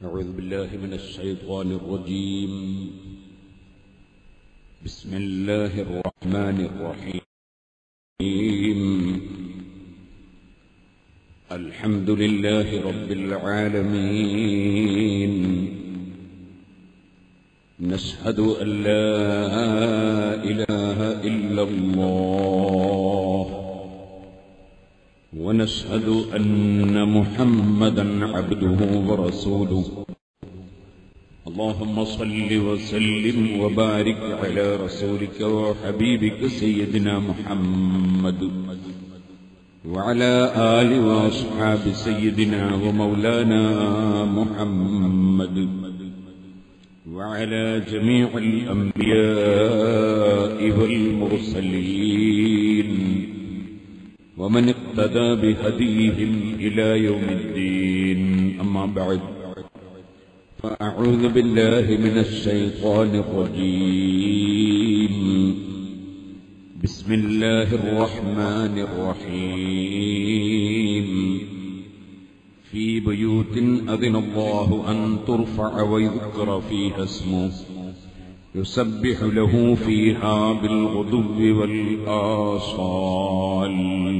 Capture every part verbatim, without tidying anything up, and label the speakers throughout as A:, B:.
A: أعوذ بالله من الشيطان الرجيم. بسم الله الرحمن الرحيم. الحمد لله رب العالمين. نشهد أن لا إله إلا الله، ونشهد أن محمدًا عبده ورسوله. اللهم صل وسلم وبارك على رسولك وحبيبك سيدنا محمد وعلى آل وأصحاب سيدنا ومولانا محمد وعلى جميع الأنبياء والمرسلين ومن اقتدى بهديهم إلى يوم الدين. أما بعد، فأعوذ بالله من الشيطان الرجيم. بسم الله الرحمن الرحيم. في بيوت أذن الله أن ترفع ويذكر فيها اسمه يسبح له فيها بالغدو والآصال.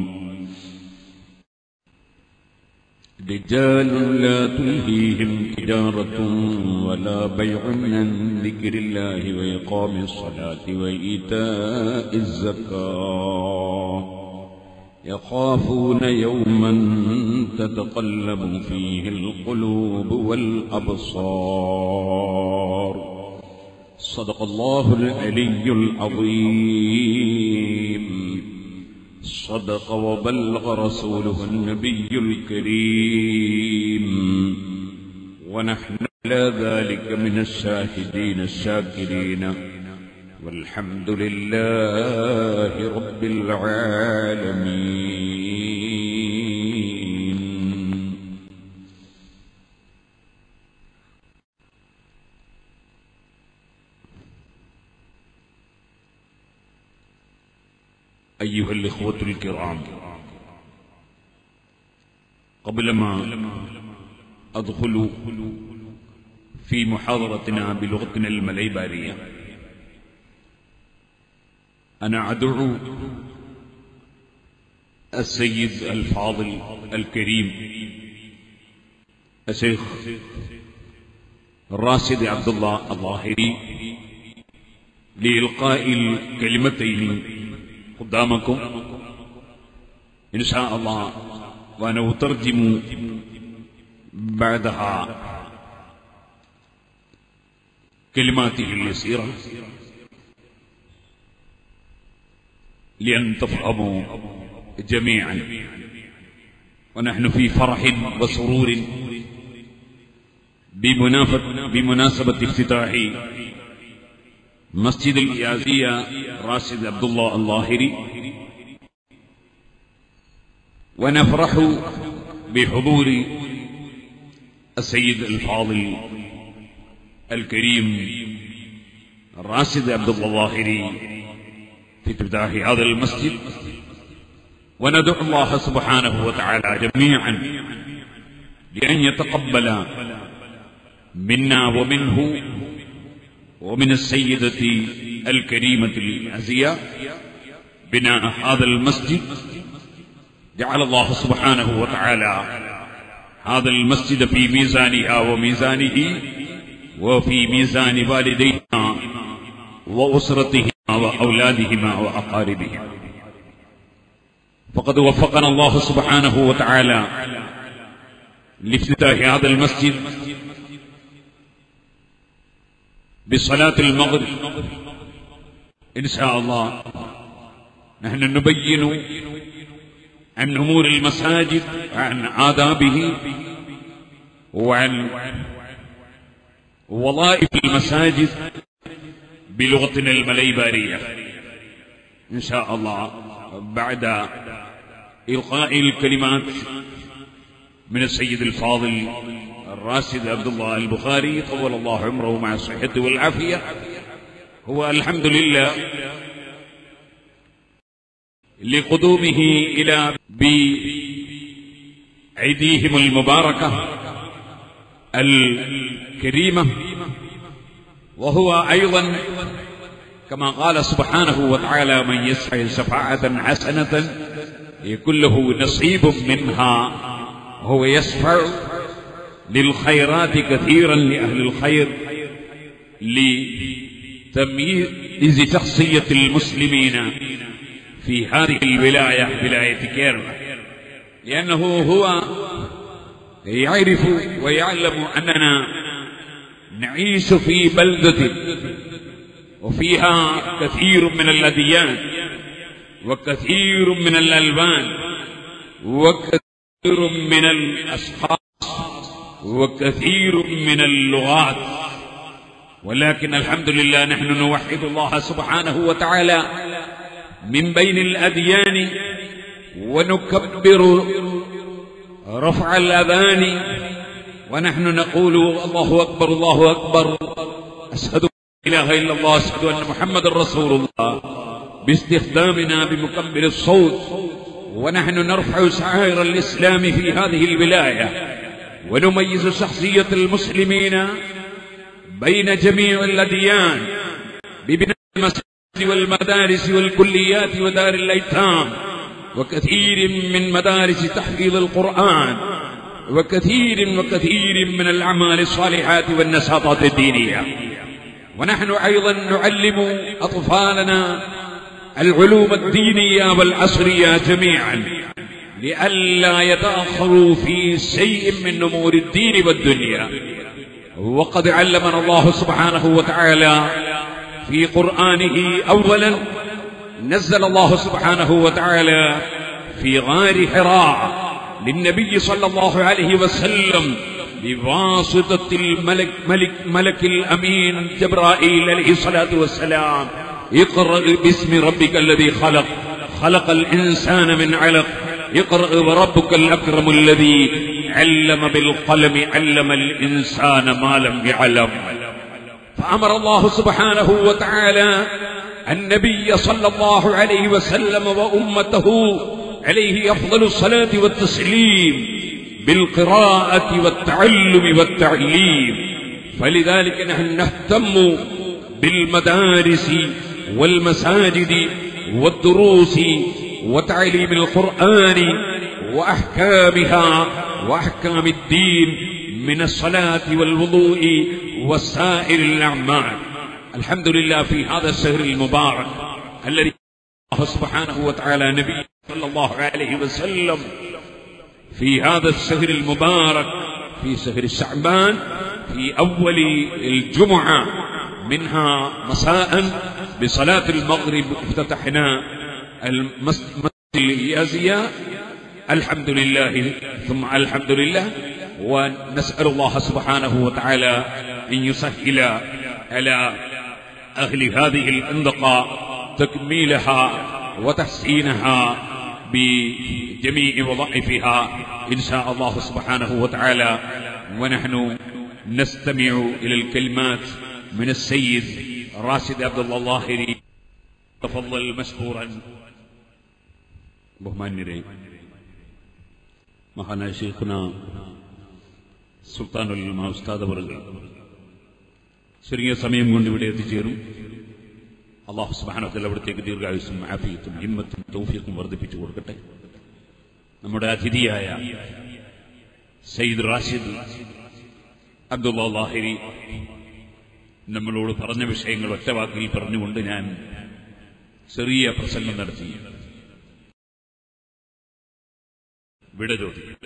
A: رجال لا تلهيهم تجارة ولا بيع عن ذكر الله وإقام الصلاة وإيتاء الزكاة يخافون يوما تتقلب فيه القلوب والأبصار. صدق الله العلي العظيم. صدق وبلغ رسوله النبي الكريم، ونحن على ذلك من الشاهدين الشاكرين، والحمد لله رب العالمين. أيها الإخوة الكرام، قبل ما أدخل في محاضرتنا بلغتنا المليبارية، أنا أدعو السيد الفاضل الكريم الشيخ راشد عبد الله الظاهري لإلقاء الكلمتين قدامكم إن شاء الله، وأنا أترجم بعدها كلماته اليسيرة لأن تفهموا جميعا. ونحن في فرح وسرور بمناسبة افتتاح مسجد الإيازية راشد عبد الله الظاهري، ونفرح بحضور السيد الفاضل الكريم راشد عبد الله الظاهري في افتتاح هذا المسجد. وندعو الله سبحانه وتعالى جميعا لأن يتقبل منا ومنه ومن السيدة الكريمة العزية بناء هذا المسجد. جعل الله سبحانه وتعالى هذا المسجد في ميزانها وميزانه وفي ميزان والديها وأسرتهما وأولادهما وأقاربهما. فقد وفقنا الله سبحانه وتعالى لافتتاح هذا المسجد بصلاة المغرب إن شاء الله. نحن نبين عن أمور المساجد وعن آدابه وعن وظائف المساجد بلغتنا المليبارية إن شاء الله، بعد إلقاء الكلمات من السيد الفاضل الراشد عبد الله البخاري طول الله عمره مع الصحة والعافية. هو الحمد لله لقدومه إلى بأيديهم المباركة الكريمة، وهو أيضا كما قال سبحانه وتعالى: من يسعى شفاعة حسنة يكون له نصيب منها، وهو يشفع للخيرات كثيرا لأهل الخير، لتمييز شخصية المسلمين في هذه الولاية، ولاية كيرلا، لأنه هو يعرف ويعلم أننا نعيش في بلدة وفيها كثير من الأديان وكثير من الألوان وكثير من الأشخاص وكثير من اللغات، ولكن الحمد لله نحن نوحد الله سبحانه وتعالى من بين الأديان، ونكبر رفع الأذان ونحن نقول: الله أكبر الله أكبر، أشهد أن لا إله إلا الله، أشهد أن محمد رسول الله، باستخدامنا بمكبر الصوت، ونحن نرفع شعائر الإسلام في هذه الولاية، ونميز شخصية المسلمين بين جميع الأديان ببناء المساجد والمدارس والكليات ودار الأيتام، وكثير من مدارس تحفيظ القرآن، وكثير وكثير من الأعمال الصالحات والنشاطات الدينية. ونحن أيضا نعلم أطفالنا العلوم الدينية والعصرية جميعا، لئلا يتأخروا في شيء من أمور الدين والدنيا. وقد علمنا الله سبحانه وتعالى في قرآنه: أولا نزل الله سبحانه وتعالى في غار حراء للنبي صلى الله عليه وسلم بواسطة الملك ملك ملك الأمين جبرائيل عليه الصلاة والسلام: اقرأ باسم ربك الذي خلق، خلق الإنسان من علق، اقرأ وربك الأكرم الذي علم بالقلم، علم الإنسان ما لم يعلم. فأمر الله سبحانه وتعالى النبي صلى الله عليه وسلم وأمته عليه أفضل الصلاة والتسليم بالقراءة والتعلم والتعليم. فلذلك نحن نهتم بالمدارس والمساجد والدروس وتعليم القرآن وأحكامها وأحكام الدين من الصلاة والوضوء وسائر الأعمال. الحمد لله في هذا الشهر المبارك الذي الله سبحانه وتعالى نبي صلى الله عليه وسلم في هذا الشهر المبارك في شهر شعبان في أول الجمعة منها مساء بصلاة المغرب افتتحنا المسجد الإيازية. الحمد لله ثم الحمد لله، ونسأل الله سبحانه وتعالى أن يسهل على أهل هذه المنطقة تكميلها وتحسينها بجميع وظائفها إن شاء الله سبحانه وتعالى. ونحن نستمع إلى الكلمات من السيد راشد عبد الله اللاهري. تفضل مشكورا. ബഹുമാന്യരെ, മഹാനായ ശൈഖുന സുൽത്താനുൽ ഉലമ ഉസ്താദ് അവറുകൾ ചെറിയ സമയം കൊണ്ട് ഇവിടെ എത്തിച്ചേരും. അല്ലാഹു സുബ്ഹാനഹു വ തആല അവിടത്തേക്ക് ദീർഘായുസ്സും ആഫിയത്തും ഹിമ്മത്തും തൗഫീഖും വർദ്ധിപ്പിച്ചു കൊടുക്കട്ടെ. നമ്മുടെ അതിഥിയായ സയ്യിദ് റാഷിദ് അബ്ദുള്ള ലാഹിരി നമ്മളോട് പറഞ്ഞ വിഷയങ്ങൾ ഒറ്റവാക്കിൽ പറഞ്ഞുകൊണ്ട് ഞാൻ ചെറിയ പ്രസംഗം നടത്തി വിട ചോദിക്കും.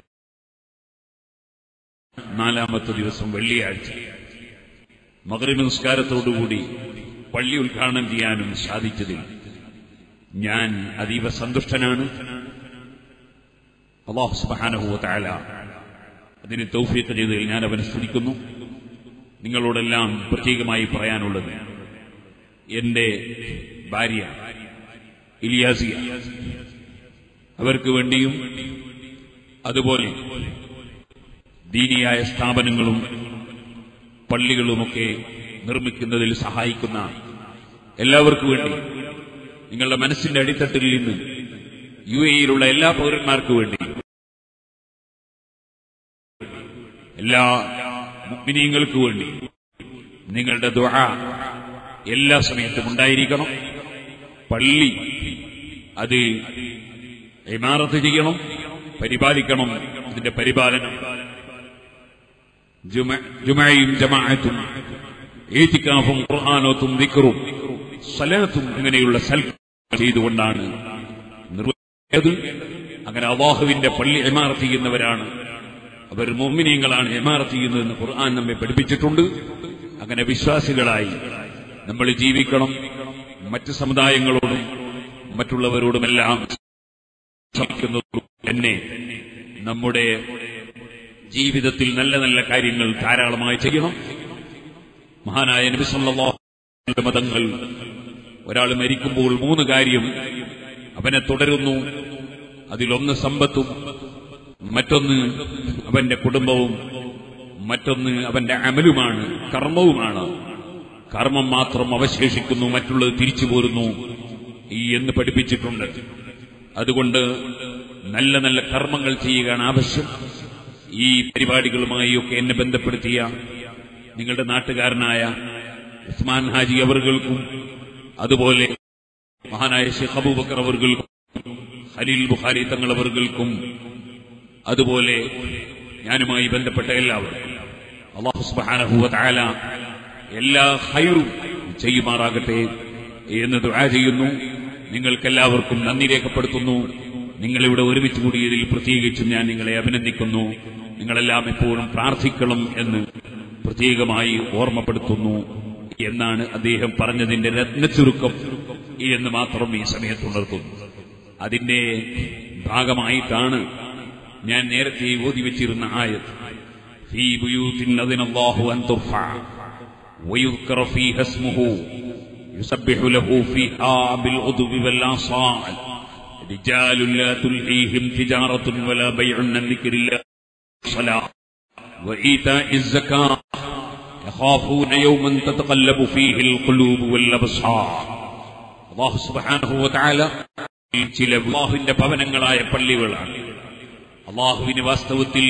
A: നാലാമത്തെ ദിവസം വെള്ളിയാഴ്ച മഗ്രിബ് നിസ്കാരത്തോടുകൂടി പള്ളി ഉദ്ഘാടനം ചെയ്യാനും സാധിച്ചതിൽ ഞാൻ അതീവ സന്തുഷ്ടനാണ്. അല്ലാഹു സുബ്ഹാനഹു വ തആല അതിന് തൗഫീഖ് ചെയ്തതിൽ ഞാൻ അവനെ സ്തുതിക്കുന്നു. നിങ്ങളോടെല്ലാം പ്രത്യേകമായി പറയാനുള്ളത്, എന്റെ ഭാര്യ ഇലിയാസിയ, അവർക്ക് വേണ്ടിയും അതുപോലെ ദീനിയായ സ്ഥാപനങ്ങളും പള്ളികളുമൊക്കെ നിർമ്മിക്കുന്നതിൽ സഹായിക്കുന്ന എല്ലാവർക്കും വേണ്ടി, നിങ്ങളുടെ മനസ്സിന്റെ അടിത്തട്ടിൽ നിന്ന് യു എയിലുള്ള എല്ലാ പൗരന്മാർക്കു വേണ്ടി എല്ലാ മുഅ്മിനീങ്ങൾക്ക് വേണ്ടി നിങ്ങളുടെ ദുആ എല്ലാ സമയത്തും ഉണ്ടായിരിക്കണം. പള്ളി അത് ഇമാറത്ത് ചെയ്യണം, പരിപാലിക്കണം. അതിന്റെ പരിപാലനം ജുമഅയും ജമാഅത്തും ഈതികാഫും ഖുർആനോത്തും ദിക്റും സലാത്തും ഇങ്ങനെയുള്ള സൽക്കർമ്മങ്ങൾ ചെയ്തുകൊണ്ടാണ് നിർവഹിച്ചത്. അങ്ങനെ അല്ലാഹുവിന്റെ പള്ളി ഇമാറത്ത് ചെയ്യുന്നവരാണ് അവർ, മുഅ്മിനീങ്ങളാണ് ഇമാറത്ത് ചെയ്യുന്നതെന്ന് ഖുർആൻ നമ്മെ പഠിപ്പിച്ചിട്ടുണ്ട്. അങ്ങനെ വിശ്വാസികളായി നമ്മൾ ജീവിക്കണം. മറ്റ് സമുദായങ്ങളോടും മറ്റുള്ളവരോടുമെല്ലാം തന്നെ നമ്മുടെ ജീവിതത്തിൽ നല്ല നല്ല കാര്യങ്ങൾ ധാരാളമായി ചെയ്യണം. മഹാനായ നബി സല്ലല്ലാഹു അലൈഹി വസല്ലം മതങ്ങൾ ഒരാൾ മരിക്കുമ്പോൾ മൂന്ന് കാര്യം അവനെ തുടരുന്നു. അതിലൊന്ന് സമ്പത്തും, മറ്റൊന്ന് അവന്റെ കുടുംബവും, മറ്റൊന്ന് അവന്റെ അമലുമാണ്, കർമ്മവുമാണ്. കർമ്മം മാത്രം അവശേഷിക്കുന്നു, മറ്റുള്ളത് തിരിച്ചു പോരുന്നു എന്ന് പഠിപ്പിച്ചിട്ടുണ്ട്. അതുകൊണ്ട് നല്ല നല്ല കർമ്മങ്ങൾ ചെയ്യുകയാണ് ആവശ്യം. ഈ പരിപാടികളുമായി ഒക്കെ എന്നെ ബന്ധപ്പെടുത്തിയ നിങ്ങളുടെ നാട്ടുകാരനായ ഉസ്മാൻ ഹാജി അവർകൾക്കും, അതുപോലെ മഹാനായ ഷെയ്ഖ് അബൂബക്കർ അവർകൾക്കും, ഖലീൽ ബുഖാരി തങ്ങൾ അവർകൾക്കും, അതുപോലെ ഞാനുമായി ബന്ധപ്പെട്ട എല്ലാവർക്കും അല്ലാഹു സുബ്ഹാനഹു വ തആല എല്ലാ ഖൈറും ചെയ്യുമാറാകട്ടെ എന്ന് ദുആ ചെയ്യുന്നു. നിങ്ങൾക്കെല്ലാവർക്കും നന്ദി രേഖപ്പെടുത്തുന്നു. നിങ്ങളിവിടെ ഒരുമിച്ച് കൂടിയതിൽ പ്രത്യേകിച്ചും ഞാൻ നിങ്ങളെ അഭിനന്ദിക്കുന്നു. നിങ്ങളെല്ലാം എപ്പോഴും പ്രാർത്ഥിക്കണം എന്ന് പ്രത്യേകമായി ഓർമ്മപ്പെടുത്തുന്നു എന്നാണ് അദ്ദേഹം പറഞ്ഞതിന്റെ രത്നച്ചുരുക്കം എന്ന് മാത്രം ഈ സമയത്ത് ഉണർത്തുന്നു. അതിന്റെ ഭാഗമായിട്ടാണ് ഞാൻ നേരത്തെ ഓതി വെച്ചിരുന്ന ആയത്ത്, ഫീ ബുയൂത്തിൻ അദിനല്ലാഹു അൻ തുർഫഅ വയുദ്കറ ഫീഹാ ഇസ്മുഹു യുസബ്ബിഹു ലഹു ഫീഹാ ബിൽ ഉദ്വി വൽ ആസാൽ റിജാലുൻ ലാ തുൽഹീഹിം തിജാറത്തുൻ വലാ ബൈഉൻ അൻ ദിക്രില്ലാഹി സ്വലാത്ത് വഈതാഇസ് സകാത്ത് യഖാഫൂന യൗമൻ തതഖല്ലബു ഫീഹിൽ ഖുലൂബു വൽ അബ്സാർ. അല്ലാഹു സുബ്ഹാനഹു വ തആല ചില അല്ലാഹുവിന്റെ ഭവനങ്ങളായ പള്ളികളാണ്. അല്ലാഹുവിന് വാസ്തവത്തിൽ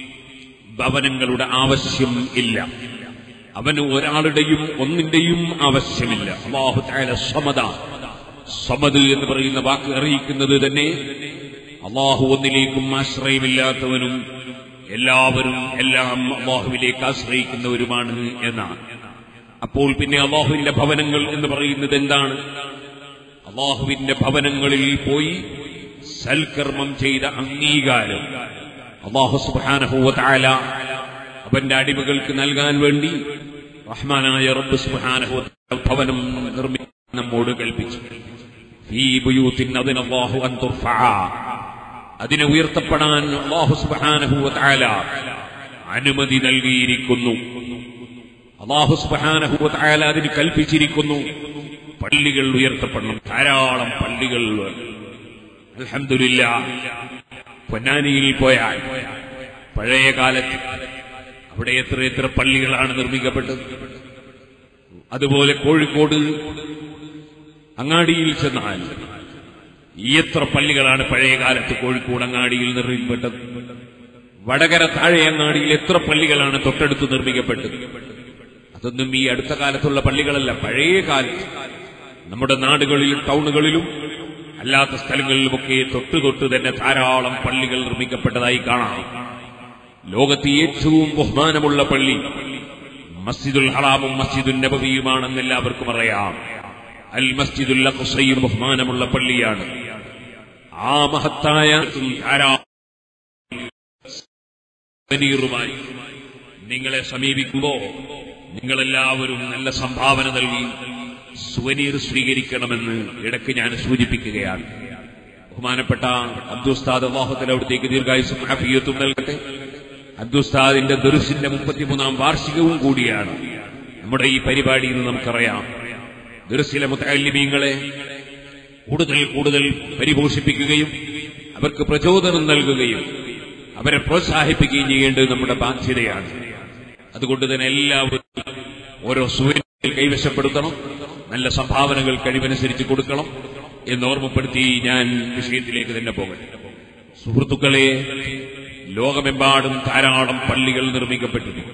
A: ഭവനങ്ങളുടെ ആവശ്യം ഇല്ല. അവന് ഒരാളുടെയും ഒന്നിന്റെയും ആവശ്യമില്ല. അല്ലാഹു തആല സമദാണ്. സമദ് എന്ന് പറയുന്ന വാക്ക് അറിയിക്കുന്നത് തന്നെ അല്ലാഹു ഒന്നിലേക്കും ആശ്രയമില്ലാത്തവനും എല്ലാവരും എല്ലാം അല്ലാഹുവിലേക്ക് ആശ്രയിക്കുന്നവരുമാണ് എന്നാണ്. അപ്പോൾ പിന്നെ അല്ലാഹുവിന്റെ ഭവനങ്ങൾ എന്ന് പറയുന്നത് എന്താണ്? അല്ലാഹുവിന്റെ ഭവനങ്ങളിൽ പോയി സൽക്കർമ്മം ചെയ്ത അംഗീകാരം അല്ലാഹു സുബ്ഹാനഹു വ തആല അവന്റെ അടിമകൾക്ക് നൽകാൻ വേണ്ടി റഹ്മാനായ റബ്ബ് സുബ്ഹാനഹു വ തആല ഭവനം നിർമ്മിക്കാൻ നമ്മോട് കൽപ്പിച്ചു. ഫീ ബുയൂത്തിൻ അദിനല്ലാഹു അൻ തുർഫഅ, അതിനെ ഉയർത്തപ്പെടാൻ അല്ലാഹു സുബ്ഹാനഹു വ തആല അനുമതി നൽകിയിരിക്കുന്നു. അല്ലാഹു സുബ്ഹാനഹു വ തആല അതിന് കൽപ്പിച്ചിരിക്കുന്നു. പള്ളികൾ ഉയർത്തപ്പെടണം. ധാരാളം പള്ളികൾ. അൽഹംദുലില്ലാഹ്, പൊന്നാനിയിൽ പോയാൽ പഴയ കാലത്ത് അവിടെ എത്ര എത്ര പള്ളികളാണ് നിർമ്മിക്കപ്പെട്ടത്. അതുപോലെ കോഴിക്കോട് അങ്ങാടിയിൽ ചെന്നാൽ എത്ര പള്ളികളാണ് പഴയ കാലത്ത് കോഴിക്കോട് അങ്ങാടിയിൽ നിർമ്മിക്കപ്പെട്ടത്. വടകര താഴെ അങ്ങാടിയിൽ എത്ര പള്ളികളാണ് തൊട്ടടുത്ത് നിർമ്മിക്കപ്പെട്ടത്. അതൊന്നും ഈ അടുത്ത കാലത്തുള്ള പള്ളികളല്ല. പഴയ കാലത്ത് നമ്മുടെ നാടുകളിലും ടൗണുകളിലും അല്ലാത്ത സ്ഥലങ്ങളിലുമൊക്കെ തൊട്ടു തൊട്ട് തന്നെ ധാരാളം പള്ളികൾ നിർമ്മിക്കപ്പെട്ടതായി കാണാം. ലോകത്തെ ഏറ്റവും ബഹുമാനമുള്ള പള്ളി മസ്ജിദുൽ ഹറാമും മസ്ജിദുൽ നബവിയുമാണെന്ന് എല്ലാവർക്കും അറിയാം. അൽ മസ്ജിദുൽ അഖ്സയും ബഹുമാനമുള്ള പള്ളിയാണ്. ആ മഹത്തായ ധാരാളം നിങ്ങളെ സമീപിക്കുമ്പോൾ നിങ്ങളെല്ലാവരും നല്ല സംഭാവന നൽകി സുവനീർ സ്വീകരിക്കണമെന്ന് ഇടയ്ക്ക് ഞാൻ സൂചിപ്പിക്കുകയാണ്. ബഹുമാനപ്പെട്ട അബ്ദുസ്താദ് അല്ലാഹു തആല അവിടത്തേക്ക് ദീർഘായുസ്സും ആഫിയത്തും നൽകട്ടെ. അബ്ദുസ്താദിന്റെ ദുർസിന്റെ മുപ്പത്തിമൂന്നാം വാർഷികവും കൂടിയാണ് നമ്മുടെ ഈ പരിപാടി എന്ന് നമുക്കറിയാം. ദുർസിലെ മുതഅല്ലിമീങ്ങളെ കൂടുതൽ കൂടുതൽ പരിപോഷിപ്പിക്കുകയും അവർക്ക് പ്രചോദനം നൽകുകയും അവരെ പ്രോത്സാഹിപ്പിക്കുകയും ചെയ്യേണ്ടത് നമ്മുടെ ബാധ്യതയാണ്. അതുകൊണ്ട് തന്നെ എല്ലാവരും ഓരോ സുവനീർ കൈവശപ്പെടുത്തണം, നല്ല സംഭാവനകൾ കഴിവനുസരിച്ച് കൊടുക്കണം എന്ന് ഓർമ്മപ്പെടുത്തി ഞാൻ വിഷയത്തിലേക്ക് തന്നെ പോകട്ടെ. സുഹൃത്തുക്കളെ, ലോകമെമ്പാടും ധാരാളം പള്ളികൾ നിർമ്മിക്കപ്പെട്ടിട്ടുണ്ട്.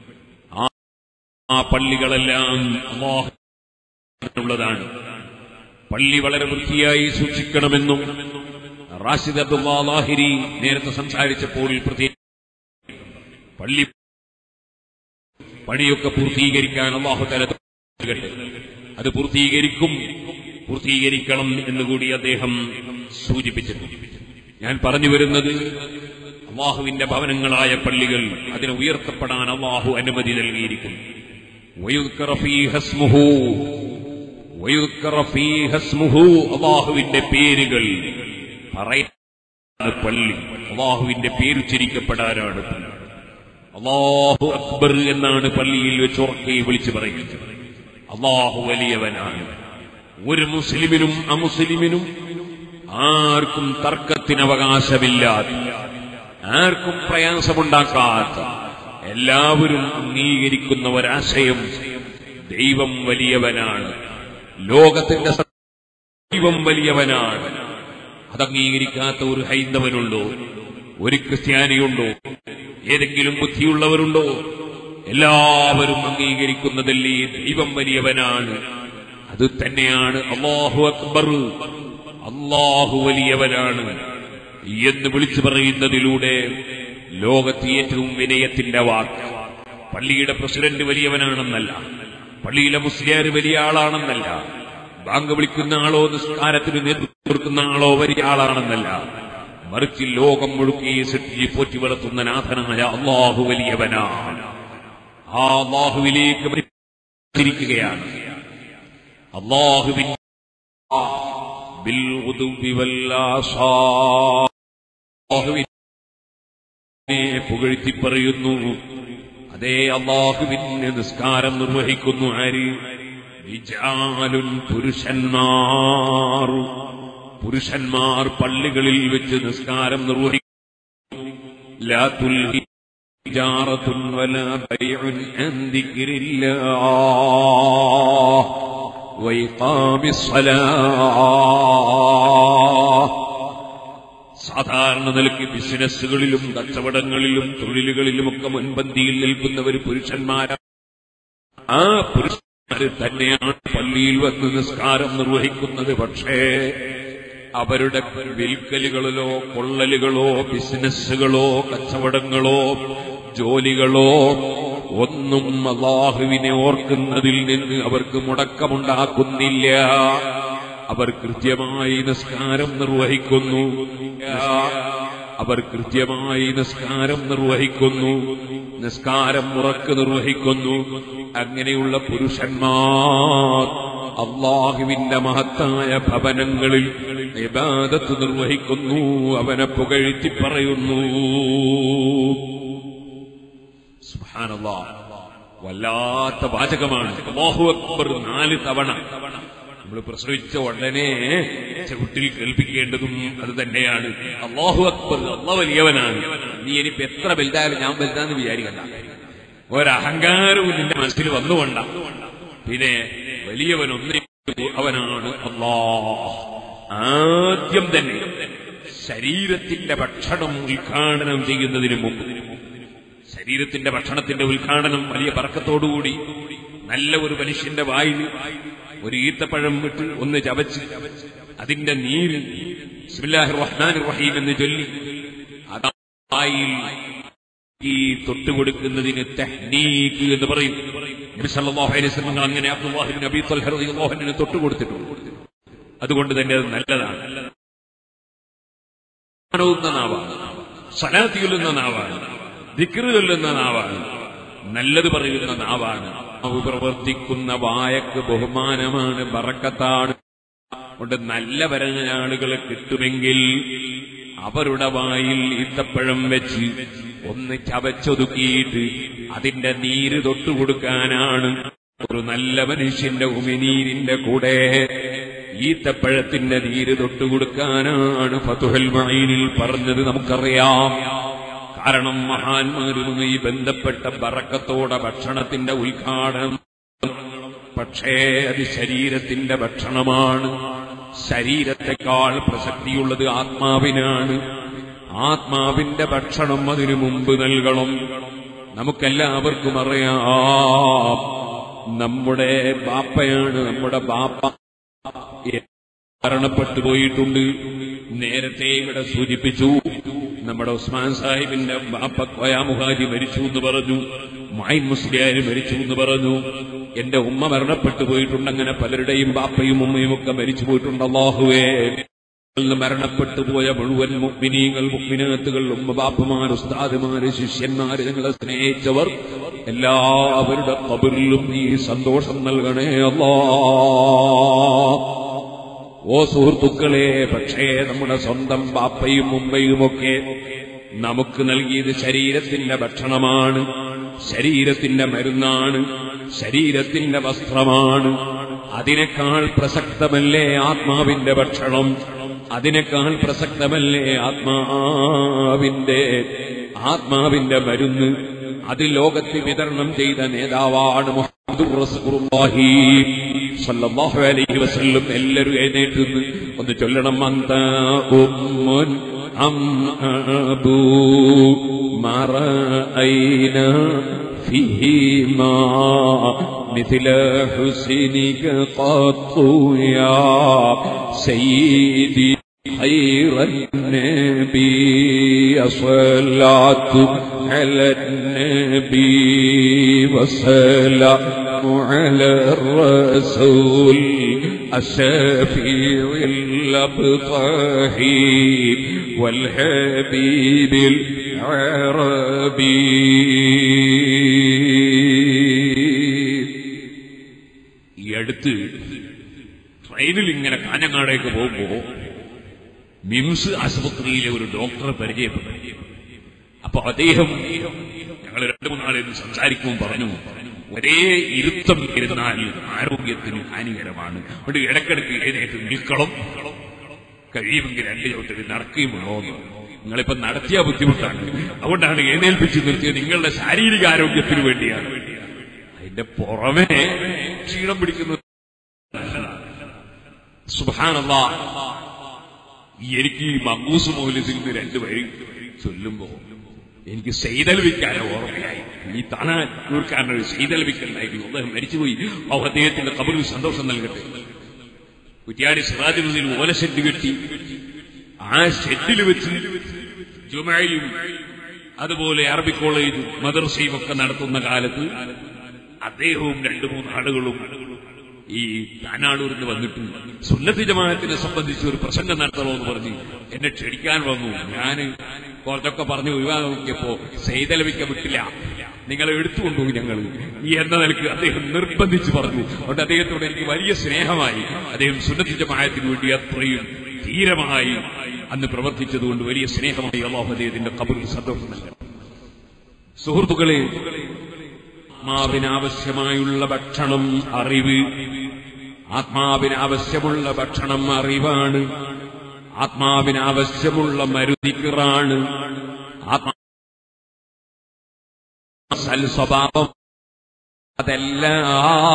A: ആ പള്ളികളെല്ലാം അല്ലാഹുവിനുള്ളതാണ്. പള്ളി വളരെ വൃത്തിയായി സൂക്ഷിക്കണമെന്നും റാഷിദ് അബ്ദുല്ലാ ലാഹിരി നേരത്തെ സംസാരിച്ചപ്പോൾ പ്രത്യേകം പള്ളി പണിയൊക്കെ പൂർത്തീകരിക്കാൻ അല്ലാഹു തആല നൽകട്ടെ. അത് പൂർത്തീകരിക്കും, പൂർത്തീകരിക്കണം എന്നുകൂടി അദ്ദേഹം സൂചിപ്പിച്ചിട്ടുണ്ട്. ഞാൻ പറഞ്ഞു വരുന്നത് അല്ലാഹുവിന്റെ ഭവനങ്ങളായ പള്ളികൾ അതിനെ ഉയർത്തപ്പെടാൻ അല്ലാഹു അനുമതി നൽകിയിരിക്കുന്നു. വയുദ്കറ ഫീഹ ഇസ്മുഹു, വയുദ്കറ ഫീഹ ഇസ്മുഹു, അല്ലാഹുവിന്റെ പേരുകൾ പറയുന്ന പള്ളി, അല്ലാഹുവിന്റെ പേരുച്ചരിക്കപ്പെടാനാണ് പള്ളി. അല്ലാഹു അക്ബർ എന്നാണ് പള്ളിയിൽ വെച്ച് ഉറക്കെ വിളിച്ചു പറയുന്നത്. അല്ലാഹു വലിയവനാണ്. ഒരു മുസ്ലിമിനും അമുസ്ലിമിനും ആർക്കും തർക്കത്തിന് അവകാശമില്ലാത്ത, ആർക്കും പ്രയാസമുണ്ടാക്കാത്ത, എല്ലാവരും അംഗീകരിക്കുന്ന ഒരാശയം ദൈവം വലിയവനാണ്. ലോകത്തിന്റെ ദൈവം വലിയവനാണ്. അതംഗീകരിക്കാത്ത ഒരു ഹൈന്ദവനുണ്ടോ? ഒരു ക്രിസ്ത്യാനിയുണ്ടോ? ഏതെങ്കിലും ബുദ്ധിയുള്ളവരുണ്ടോ? എല്ലാവരും അംഗീകരിക്കുന്നതല്ലേ ദൈവം വലിയവനാണ്. അത് തന്നെയാണ് അല്ലാഹു അക്ബർ, അല്ലാഹു വലിയവനാണ് എന്ന് വിളിച്ചു പറയുന്നതിലൂടെ ലോകത്ത് ഏറ്റവും വിനയത്തിന്റെ വാക്ക്. പള്ളിയുടെ പ്രസിഡന്റ് വലിയവനാണെന്നല്ല, പള്ളിയിലെ മുസ്ലിയാർ വലിയ ആളാണെന്നല്ല, ബാങ്ക് വിളിക്കുന്ന ആളോ നിസ്കാരത്തിന് നേതൃത്വം കൊടുക്കുന്ന ആളോ വലിയ ആളാണെന്നല്ല, മറിച്ച് ലോകം മുഴുക്കി സൃഷ്ടിച്ച് പോറ്റി വളർത്തുന്ന നാഥനായ അല്ലാഹു വലിയവനാണ്. ആ അല്ലാഹുവിലേക്ക് തിരിക്കുകയാണ്. അല്ലാഹുവിൻ ബിൽ ഗുദുവി വൽ ആസാൽ പുകഴ്ത്തി പറയുന്നു. അതേ അല്ലാഹുവിന്റെ നിസ്കാരം നിർവഹിക്കുന്നു ആര്? റിജാലുൻ, പുരുഷന്മാർ. പുരുഷന്മാർ പള്ളികളിൽ വെച്ച് നിസ്കാരം നിർവഹിക്കുന്നു. ലാ തുൽഹി തിജാറത്തുൻ വലാ ബൈഉൻ അൻ ദിക്രില്ലാഹ് വഇഖാമിസ് സ്വലാഹ്. സാധാരണ നിലയ്ക്ക് ബിസിനസ്സുകളിലും കച്ചവടങ്ങളിലും തൊഴിലുകളിലുമൊക്കെ മുൻപന്തിയിൽ നിൽക്കുന്നവർ പുരുഷന്മാരാണ്. ആ പുരുഷന്മാർ തന്നെയാണ് പള്ളിയിൽ വന്ന് നിസ്കാരം നിർവഹിക്കുന്നത്. പക്ഷേ അവരുടെ വിൽക്കലുകളിലോ കൊള്ളലുകളോ ബിസിനസ്സുകളോ കച്ചവടങ്ങളോ ജോലികളോ ഒന്നും അല്ലാഹുവിനെ ഓർക്കുന്നതിൽ നിന്ന് അവർക്ക് മുടക്കമുണ്ടാക്കുന്നില്ല. അവർ കൃത്യമായി നിസ്കാരം നിർവഹിക്കുന്നു. അവർ കൃത്യമായി നിസ്കാരം നിർവഹിക്കുന്നു. നിസ്കാരം ഉറക്ക് നിർവഹിക്കുന്നു. അങ്ങനെയുള്ള പുരുഷന്മാർ അല്ലാഹുവിന്റെ മഹത്തായ ഭവനങ്ങളിൽ ഇബാദത്ത് നിർവഹിക്കുന്നു. അവനെ പുകഴ്ത്തി പറയുന്നു. സുബ്ഹാനല്ലാഹ്, വല്ലാത്ത വാചകമാണ്. അല്ലാഹു അക്ബർ നാല് തവണ നമ്മൾ പ്രസവിച്ച ഉടനെ ചെവിട്ടിൽ കേൾപ്പിക്കേണ്ടതും അത് തന്നെയാണ്. അല്ലാഹു അക്ബർ, അല്ലാഹു വലിയവനാണ്. നീ ഇനിയിപ്പോ എത്ര വലുതായാലും ഞാൻ വലുതാന്ന് വിചാരിക്കണ്ട. ഒരഹങ്കാരവും നിന്റെ മനസ്സിൽ വന്നുകൊണ്ട. പിന്നെ വലിയവനൊന്നേ, അവനാണ് അല്ലാഹ്. ആദ്യം തന്നെ ശരീരത്തിന്റെ ഭക്ഷണം ഉദ്ഘാടനം ചെയ്യുന്നതിന് മുമ്പ്, ശരീരത്തിന്റെ ഭക്ഷണത്തിന്റെ ഉദ്ഘാടനം വലിയ ബർക്കത്തോടുകൂടി നല്ല ഒരു മനുഷ്യന്റെ വായിൽ ഒരു ഈത്തപ്പഴം വിട്ട് ഒന്ന് ചവച്ച് അതിന്റെ നീര് ബിസ്മില്ലാഹിർ റഹ്മാനിർ റഹീം എന്ന് ചൊല്ലി അതായി ഈ തൊട്ടുകൊടുക്കുന്നതിന് തഹ്നീക്ക് എന്ന് പറയും. നബി സല്ലല്ലാഹു അലൈഹി വസല്ലം അങ്ങനെ അബ്ദുല്ലാഹി ഇബ്നു അബീ ത്വൽഹ റളിയല്ലാഹു അൻഹു തൊട്ടുകൊടുത്തിട്ടുണ്ട്. അതുകൊണ്ട് തന്നെ അത് നല്ലതാണ്. നാവാണ്, സ്വലാത്ത് ചൊല്ലുന്ന നാവാണ്, ദിക്ർ ചൊല്ലുന്ന നാവാണ്, നല്ലത് പറയുന്ന നാവാണ്. പ്രവർത്തിക്കുന്ന വായക്ക് ബഹുമാനമാണ്, ബറക്കത്താണ്. കൊണ്ട് നല്ല വരഞ്ഞ ആളുകളെ കിട്ടുമെങ്കിൽ അവരുടെ വായിൽ ഈത്തപ്പഴം വെച്ച് ഒന്ന് ചവച്ചൊതുക്കിയിട്ട് അതിന്റെ നീര് തൊട്ടുകൊടുക്കാനാണ് ഒരു നല്ല മനുഷ്യന്റെ ഉമിനീരിന്റെ കൂടെ ഈത്തപ്പഴത്തിന്റെ നീര് തൊട്ടുകൊടുക്കാനാണ് ഫതുഹുൽ മഈനിൽ പറഞ്ഞത്. നമുക്കറിയാം. കാരണം മഹാന്മാരുമായി ബന്ധപ്പെട്ട ബറക്കത്തോടെ ഭക്ഷണത്തിന്റെ ഉദ്ഘാടനം. പക്ഷേ അത് ശരീരത്തിന്റെ ഭക്ഷണമാണ്. ശരീരത്തെക്കാൾ പ്രസക്തിയുള്ളത് ആത്മാവിനാണ്. ആത്മാവിന്റെ ഭക്ഷണം അതിനു മുമ്പ് നൽകണം. നമുക്കെല്ലാവർക്കും അറിയാം, നമ്മുടെ ബാപ്പയാണ്, നമ്മുടെ ബാപ്പ മരണപ്പെട്ടു പോയിട്ടുണ്ട്. നേരത്തെ ഇവിടെ സൂചിപ്പിച്ചു, നമ്മുടെ ഉസ്മാൻ സാഹിബിന്റെ ബാപ്പ കോയാമുഹാജി മരിച്ചു എന്ന് പറഞ്ഞു, മൈൻ മുസ്ലിയാർ മരിച്ചു എന്ന് പറഞ്ഞു, എന്റെ ഉമ്മ മരണപ്പെട്ടു പോയിട്ടുണ്ട്. അങ്ങനെ പലരുടെയും ബാപ്പയും ഉമ്മയും ഒക്കെ മരിച്ചു പോയിട്ടുണ്ട്. അല്ലാഹുവേ, മരണപ്പെട്ടു പോയ മുഴുവൻ മുഅ്മിനീങ്ങൾ, മുഅ്മിനാത്തുകൾ, ഉമ്മ ബാപ്പമാർ, ഉസ്താദുമാര്, ശിഷ്യന്മാര്, നിങ്ങളെ സ്നേഹിച്ചവർ എല്ലാവരുടെ ഖബറിലും നീ സന്തോഷം നൽകണേ അല്ലാഹ്. ഓ സുഹൃത്തുക്കളെ, പക്ഷേ നമ്മുടെ സ്വന്തം ബാപ്പയും ഉമ്മയുമൊക്കെ നമുക്ക് നൽകിയത് ശരീരത്തിന്റെ ഭക്ഷണമാണ്, ശരീരത്തിന്റെ മരുന്നാണ്, ശരീരത്തിന്റെ വസ്ത്രമാണ്. അതിനേക്കാൾ പ്രസക്തമല്ലേ ആത്മാവിന്റെ ഭക്ഷണം? അതിനേക്കാൾ പ്രസക്തമല്ലേ ആത്മാവിന്റെ ആത്മാവിന്റെ മരുന്ന്? അത് ലോകത്ത് വിതരണം ചെയ്ത നേതാവാണ് മുഹമ്മദുർ റസൂലുള്ളാഹി സ്വല്ലല്ലാഹു അലൈഹി വസല്ലം. എല്ലാവരും എഴുന്നേറ്റ് ഒന്ന് ചൊല്ലണം, അന്ത ഉമ്മുൻ അം അബൂ മറഅയ്ന ഫീഹിമാ മിഥല ഹുസ്നിക ഖത്തു യാ സയ്യിദി ഖൈറൻ നബി സ്വല്ലല്ലാഹു അലൻ നബി വസല്ലമു അലർ റസൂൽ അശ്ശഫീഉൽ അബ്താഹി വൽ ഹബീബിൽ അറബി. ഈ അടുത്ത് ട്രെയിനിൽ ഇങ്ങനെ കാഞ്ഞങ്ങാടേക്ക് പോകുമ്പോ മിംസ് ആശുപത്രിയിലെ ഒരു ഡോക്ടറെ പരിചയപ്പെട്ടു. അപ്പൊ അദ്ദേഹം ഞങ്ങൾ രണ്ടു മൂന്നാളിൽ സംസാരിക്കുമ്പോൾ പറഞ്ഞു, ഒരേ ഇരുത്തം ഇരുന്നാൽ ആരോഗ്യത്തിന് ഹാനികരമാണ്, അതുകൊണ്ട് ഇടയ്ക്കിടയ്ക്ക് എഴുന്നേറ്റ് നിൽക്കണം, കഴിയുമെങ്കിൽ രണ്ട് ചവിട്ടിൽ നടക്കുകയും വേണോന്ന്. നിങ്ങളിപ്പോ നടത്തിയ ബുദ്ധിമുട്ടാണ്, അതുകൊണ്ടാണ് എഴുന്നേൽപ്പിച്ച് നിർത്തിയത്, നിങ്ങളുടെ ശാരീരിക ആരോഗ്യത്തിന് വേണ്ടിയാണ്. അതിന്റെ പുറമെ ക്ഷീണം പിടിക്കുന്നത് സുബ്ഹാനല്ലാഹ്. എനിക്ക് ഈ മഖൂസ് മൗലിദിൽ നിന്ന് രണ്ടു വരി ചൊല്ലുമ്പോ എനിക്ക് സെയ്തൽവിക്കാനോ ഓർമ്മയായി. ഈ താനാക്കാരനൊരു സെയ്തൽവിക്കലായിരുന്നു, അദ്ദേഹം മരിച്ചുപോയി. ആ അദ്ദേഹത്തിന്റെ ഖബറിൽ സന്തോഷം നൽകട്ടെ. കുറ്റ്യാടി സിറാജുദ്ദീൻ ഓല ഷെഡ് കെട്ടി, ആ ഷെഡിൽ വെച്ച് ജുമഅയും അതുപോലെ അറബി കോളേജും മദ്രസയും ഒക്കെ നടത്തുന്ന കാലത്ത് അദ്ദേഹവും രണ്ടു മൂന്ന് ആളുകളും ഈ താനാളൂരിൽ നിന്ന് വന്നിട്ട് സുന്നത്ത് ജമാഅത്തിനെ സംബന്ധിച്ച് ഒരു പ്രസംഗം നടത്തണമെന്ന് പറഞ്ഞ് എന്നെ ക്ഷണിക്കാൻ വന്നു. ഞാൻ കുറച്ചൊക്കെ പറഞ്ഞു ഒഴിവാക്കിയപ്പോ സെയ്തലവിക്ക വിട്ടില്ല, നിങ്ങളെ എടുത്തുകൊണ്ടുപോയി ഞങ്ങൾ എന്ന നിലക്ക് അദ്ദേഹം നിർബന്ധിച്ച് പറഞ്ഞു. അതുകൊണ്ട് അദ്ദേഹത്തോട് എനിക്ക് വലിയ സ്നേഹമായി. അദ്ദേഹം സുന്നത്ത് ജമാഅത്തിന് വേണ്ടി അത്രയും ധീരമായി അന്ന് പ്രവർത്തിച്ചതുകൊണ്ട് വലിയ സ്നേഹമായി. അല്ലാഹു അദ്ദേഹത്തിന്റെ ഖബറിൽ സന്തോഷം നൽകണം. സുഹൃത്തുക്കളെ, ആത്മാവിനാവശ്യമായുള്ള ഭക്ഷണം അറിവ്, ആത്മാവിനാവശ്യമുള്ള ഭക്ഷണം അറിവാണ്, ആത്മാവിനാവശ്യമുള്ള മരുന്നിക്കറാണ്, ആത്മാ സൽസ്വഭാവം, അതെല്ലാം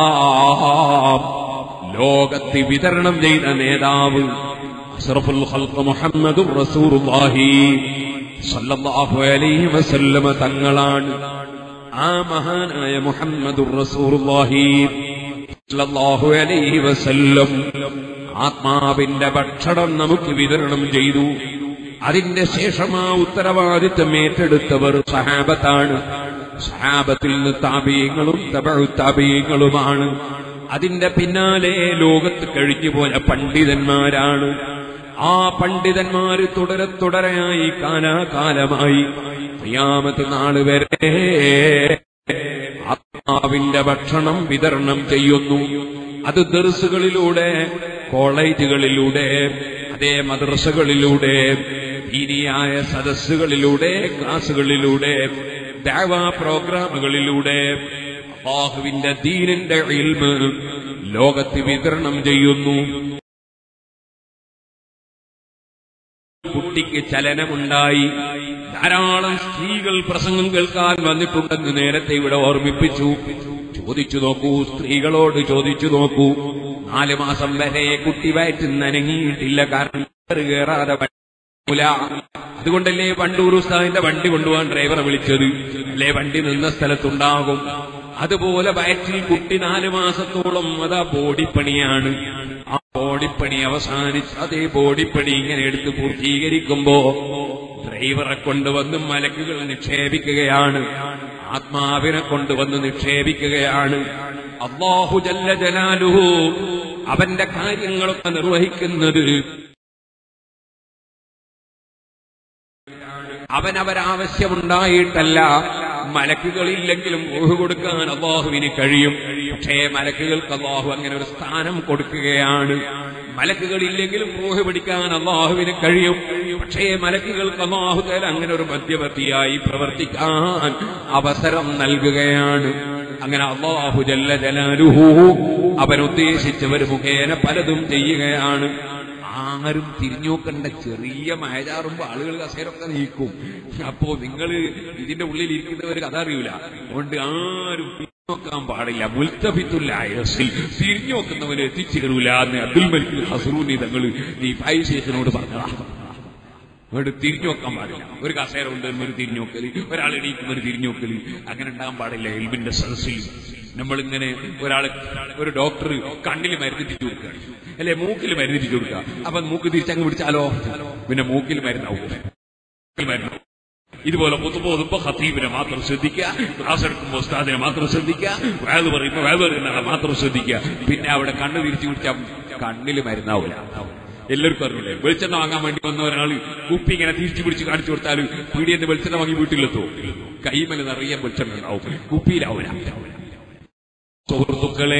A: ലോകത്ത് വിതരണം ചെയ്ത നേതാവ് അഷ്റഫുൽ ഖൽഖ് മുഹമ്മദുർ റസൂലുള്ളാഹി സ്വല്ലല്ലാഹു അലൈഹി വസല്ലമ തങ്ങളാണ്. ആ മഹാനായ മുഹമ്മദുർ റസൂലുള്ളാഹി സ്വല്ലല്ലാഹു അലൈഹി വസല്ലം ആത്മാവിന്റെ ഭക്ഷണം നമുക്ക് വിതരണം ചെയ്തു. അതിന്റെ ശേഷം ആ ഉത്തരവാദിത്തം ഏറ്റെടുത്തവർ സഹാബത്താണ്. സഹാബത്തിൽ നിന്ന് താബീങ്ങളും തബഉ താബീങ്ങളുമാണ്. അതിന്റെ പിന്നാലെ ലോകത്ത് കഴിഞ്ഞുപോയ പണ്ഡിതന്മാരാണ്. ആ പണ്ഡിതന്മാര് തുടരെ തുടരെയായി കാലാകാലമായി ഖിയാമത്ത് നാൾ വരെ ആത്മാവിന്റെ ഭക്ഷണം വിതരണം ചെയ്യുന്നു. അത് ദർസുകളിലൂടെ, കോളേജുകളിലൂടെ, അതേ മദ്രസകളിലൂടെ, ദീനിയായ സദസ്സുകളിലൂടെ, ക്ലാസുകളിലൂടെ, ദഅവാ പ്രോഗ്രാമുകളിലൂടെ അല്ലാഹുവിന്റെ ദീനിന്റെ ഇൽമ് ലോകത്ത് വിതരണം ചെയ്യുന്നു. കുട്ടിക്ക് ചലനമുണ്ടായി. ധാരാളം സ്ത്രീകൾ പ്രസംഗം കേൾക്കാൻ വന്നിട്ടുണ്ടെന്ന് നേരത്തെ ഇവിടെ ഓർമ്മിപ്പിച്ചു. ചോദിച്ചു നോക്കൂ, സ്ത്രീകളോട് ചോദിച്ചു നോക്കൂ. നാല് മാസം വരെ കുട്ടി വയറ്റിൽ നനങ്ങിയിട്ടില്ല, കാരണം കയറാതെ
B: അതുകൊണ്ടല്ലേ വണ്ടൂർ ഉസ്താദിന്റെ വണ്ടി കൊണ്ടുപോകാൻ ഡ്രൈവറെ വിളിച്ചത്. അല്ലേ വണ്ടി നിന്ന സ്ഥലത്തുണ്ടാകും. അതുപോലെ വയറ്റിൽ കുട്ടി നാലു മാസത്തോളം അതാ ബോഡിപ്പണിയാണ്. ആ ബോഡിപ്പണി അവസാനിച്ച് അതേ ബോഡിപ്പണി ഇങ്ങനെ എടുത്ത് പൂർത്തീകരിക്കുമ്പോ ഡ്രൈവറെ കൊണ്ടുവന്ന് മലക്കുകൾ നിക്ഷേപിക്കുകയാണ്, ആത്മാവിനെ കൊണ്ടുവന്ന് നിക്ഷേപിക്കുകയാണ്. അല്ലാഹു ജല്ല ജലാലുഹു അവന്റെ കാര്യങ്ങളൊക്കെ നിർവഹിക്കുന്നത് അവനവരാവശ്യമുണ്ടായിട്ടല്ല. മലക്കുകളില്ലെങ്കിലും റൂഹ് കൊടുക്കാൻ അല്ലാഹുവിന് കഴിയും. പക്ഷേ മലക്കുകൾക്ക് അല്ലാഹു അങ്ങനെ ഒരു സ്ഥാനം കൊടുക്കുകയാണ്. മലക്കുകളില്ലെങ്കിലും റൂഹ് പിടിക്കാൻ അല്ലാഹുവിന് കഴിയും. പക്ഷേ മലക്കുകൾക്ക് അല്ലാഹു തആല അങ്ങനെ ഒരു മധ്യവർത്തിയായി പ്രവർത്തിക്കാൻ അവസരം നൽകുകയാണ്. അങ്ങനെ അല്ലാഹു ജല്ല ജലാലുഹു അവനുദ്ദേശിച്ചവർ മുഖേന പലതും ചെയ്യുകയാണ്. ആരും തിരിഞ്ഞോക്കണ്ട. ചെറിയ മഴചാറുമ്പോ ആളുകൾ കസേരൊക്കെ നീക്കും. അപ്പോ നിങ്ങൾ ഇതിന്റെ ഉള്ളിൽ ഇരിക്കുന്നവർ കഥ അറിയൂല. അതുകൊണ്ട് ആരും തിരിഞ്ഞോക്കാൻ പാടില്ല. മുൽത്തഫിത്തുൽ അയസിൽ തിരിഞ്ഞോക്കുന്നവന് എത്തിച്ചേരൂല എന്ന് അബ്ദുൽ മലിക് ഹസ്റൂനി തങ്ങൾ ഈ ഫൈസേഷനോട് പറഞ്ഞതാ. അവിടെ തിരിഞ്ഞു നോക്കാൻ പാടില്ല. ഒരു കസേര ഉണ്ട് ഒരു തിരിഞ്ഞുനോക്കല്, ഒരാൾ എണീക്കുന്ന ഒരു തിരിഞ്ഞുനോക്കല്, അങ്ങനെ ഉണ്ടാകാൻ പാടില്ല. ഇൽമിന്റെ സദസ്സിൽ നമ്മളിങ്ങനെ ഒരാള് ഒരു ഡോക്ടർ കണ്ണിൽ മരുന്ന് തിരിച്ചു കൊടുക്കുകയാണ്, അല്ലെ മൂക്കിൽ മരുന്ന് തിരിച്ചു കൊടുക്കുക. അപ്പൊ മൂക്ക് തിരിച്ചങ്ങ് പിടിച്ചാലോ പിന്നെ മൂക്കിൽ മരുന്നാവും. മരുന്ന് ഇതുപോലെ പൊതുപോകുമ്പോ ഖതീബിനെ മാത്രം ശ്രദ്ധിക്കുക, ക്ലാസ് എടുക്കുമ്പോൾ ഉസ്താദിനെ മാത്രം ശ്രദ്ധിക്കുക, വയല് പറയുമ്പോ വയല് പറയുന്ന മാത്രം ശ്രദ്ധിക്കുക. പിന്നെ അവിടെ കണ്ണ് തിരിച്ചു പിടിച്ചാൽ കണ്ണിൽ മരുന്നാവില്ല. എല്ലാവർക്കും അറിയില്ലേ, വെളിച്ചെണ്ണ വാങ്ങാൻ വേണ്ടി വന്ന ഒരാൾ കുപ്പി ഇങ്ങനെ തിരിച്ചു പിടിച്ച് കാണിച്ചു കൊടുത്താൽ പീടിയെന്ന് വെളിച്ചെണ്ണ വാങ്ങി വീട്ടിലെത്തോ? കൈമല നിറയെ വെളിച്ചെണ്ണ ഉണ്ടാവും, കുപ്പിയിലാവില്ല. സുഹൃത്തുക്കളെ,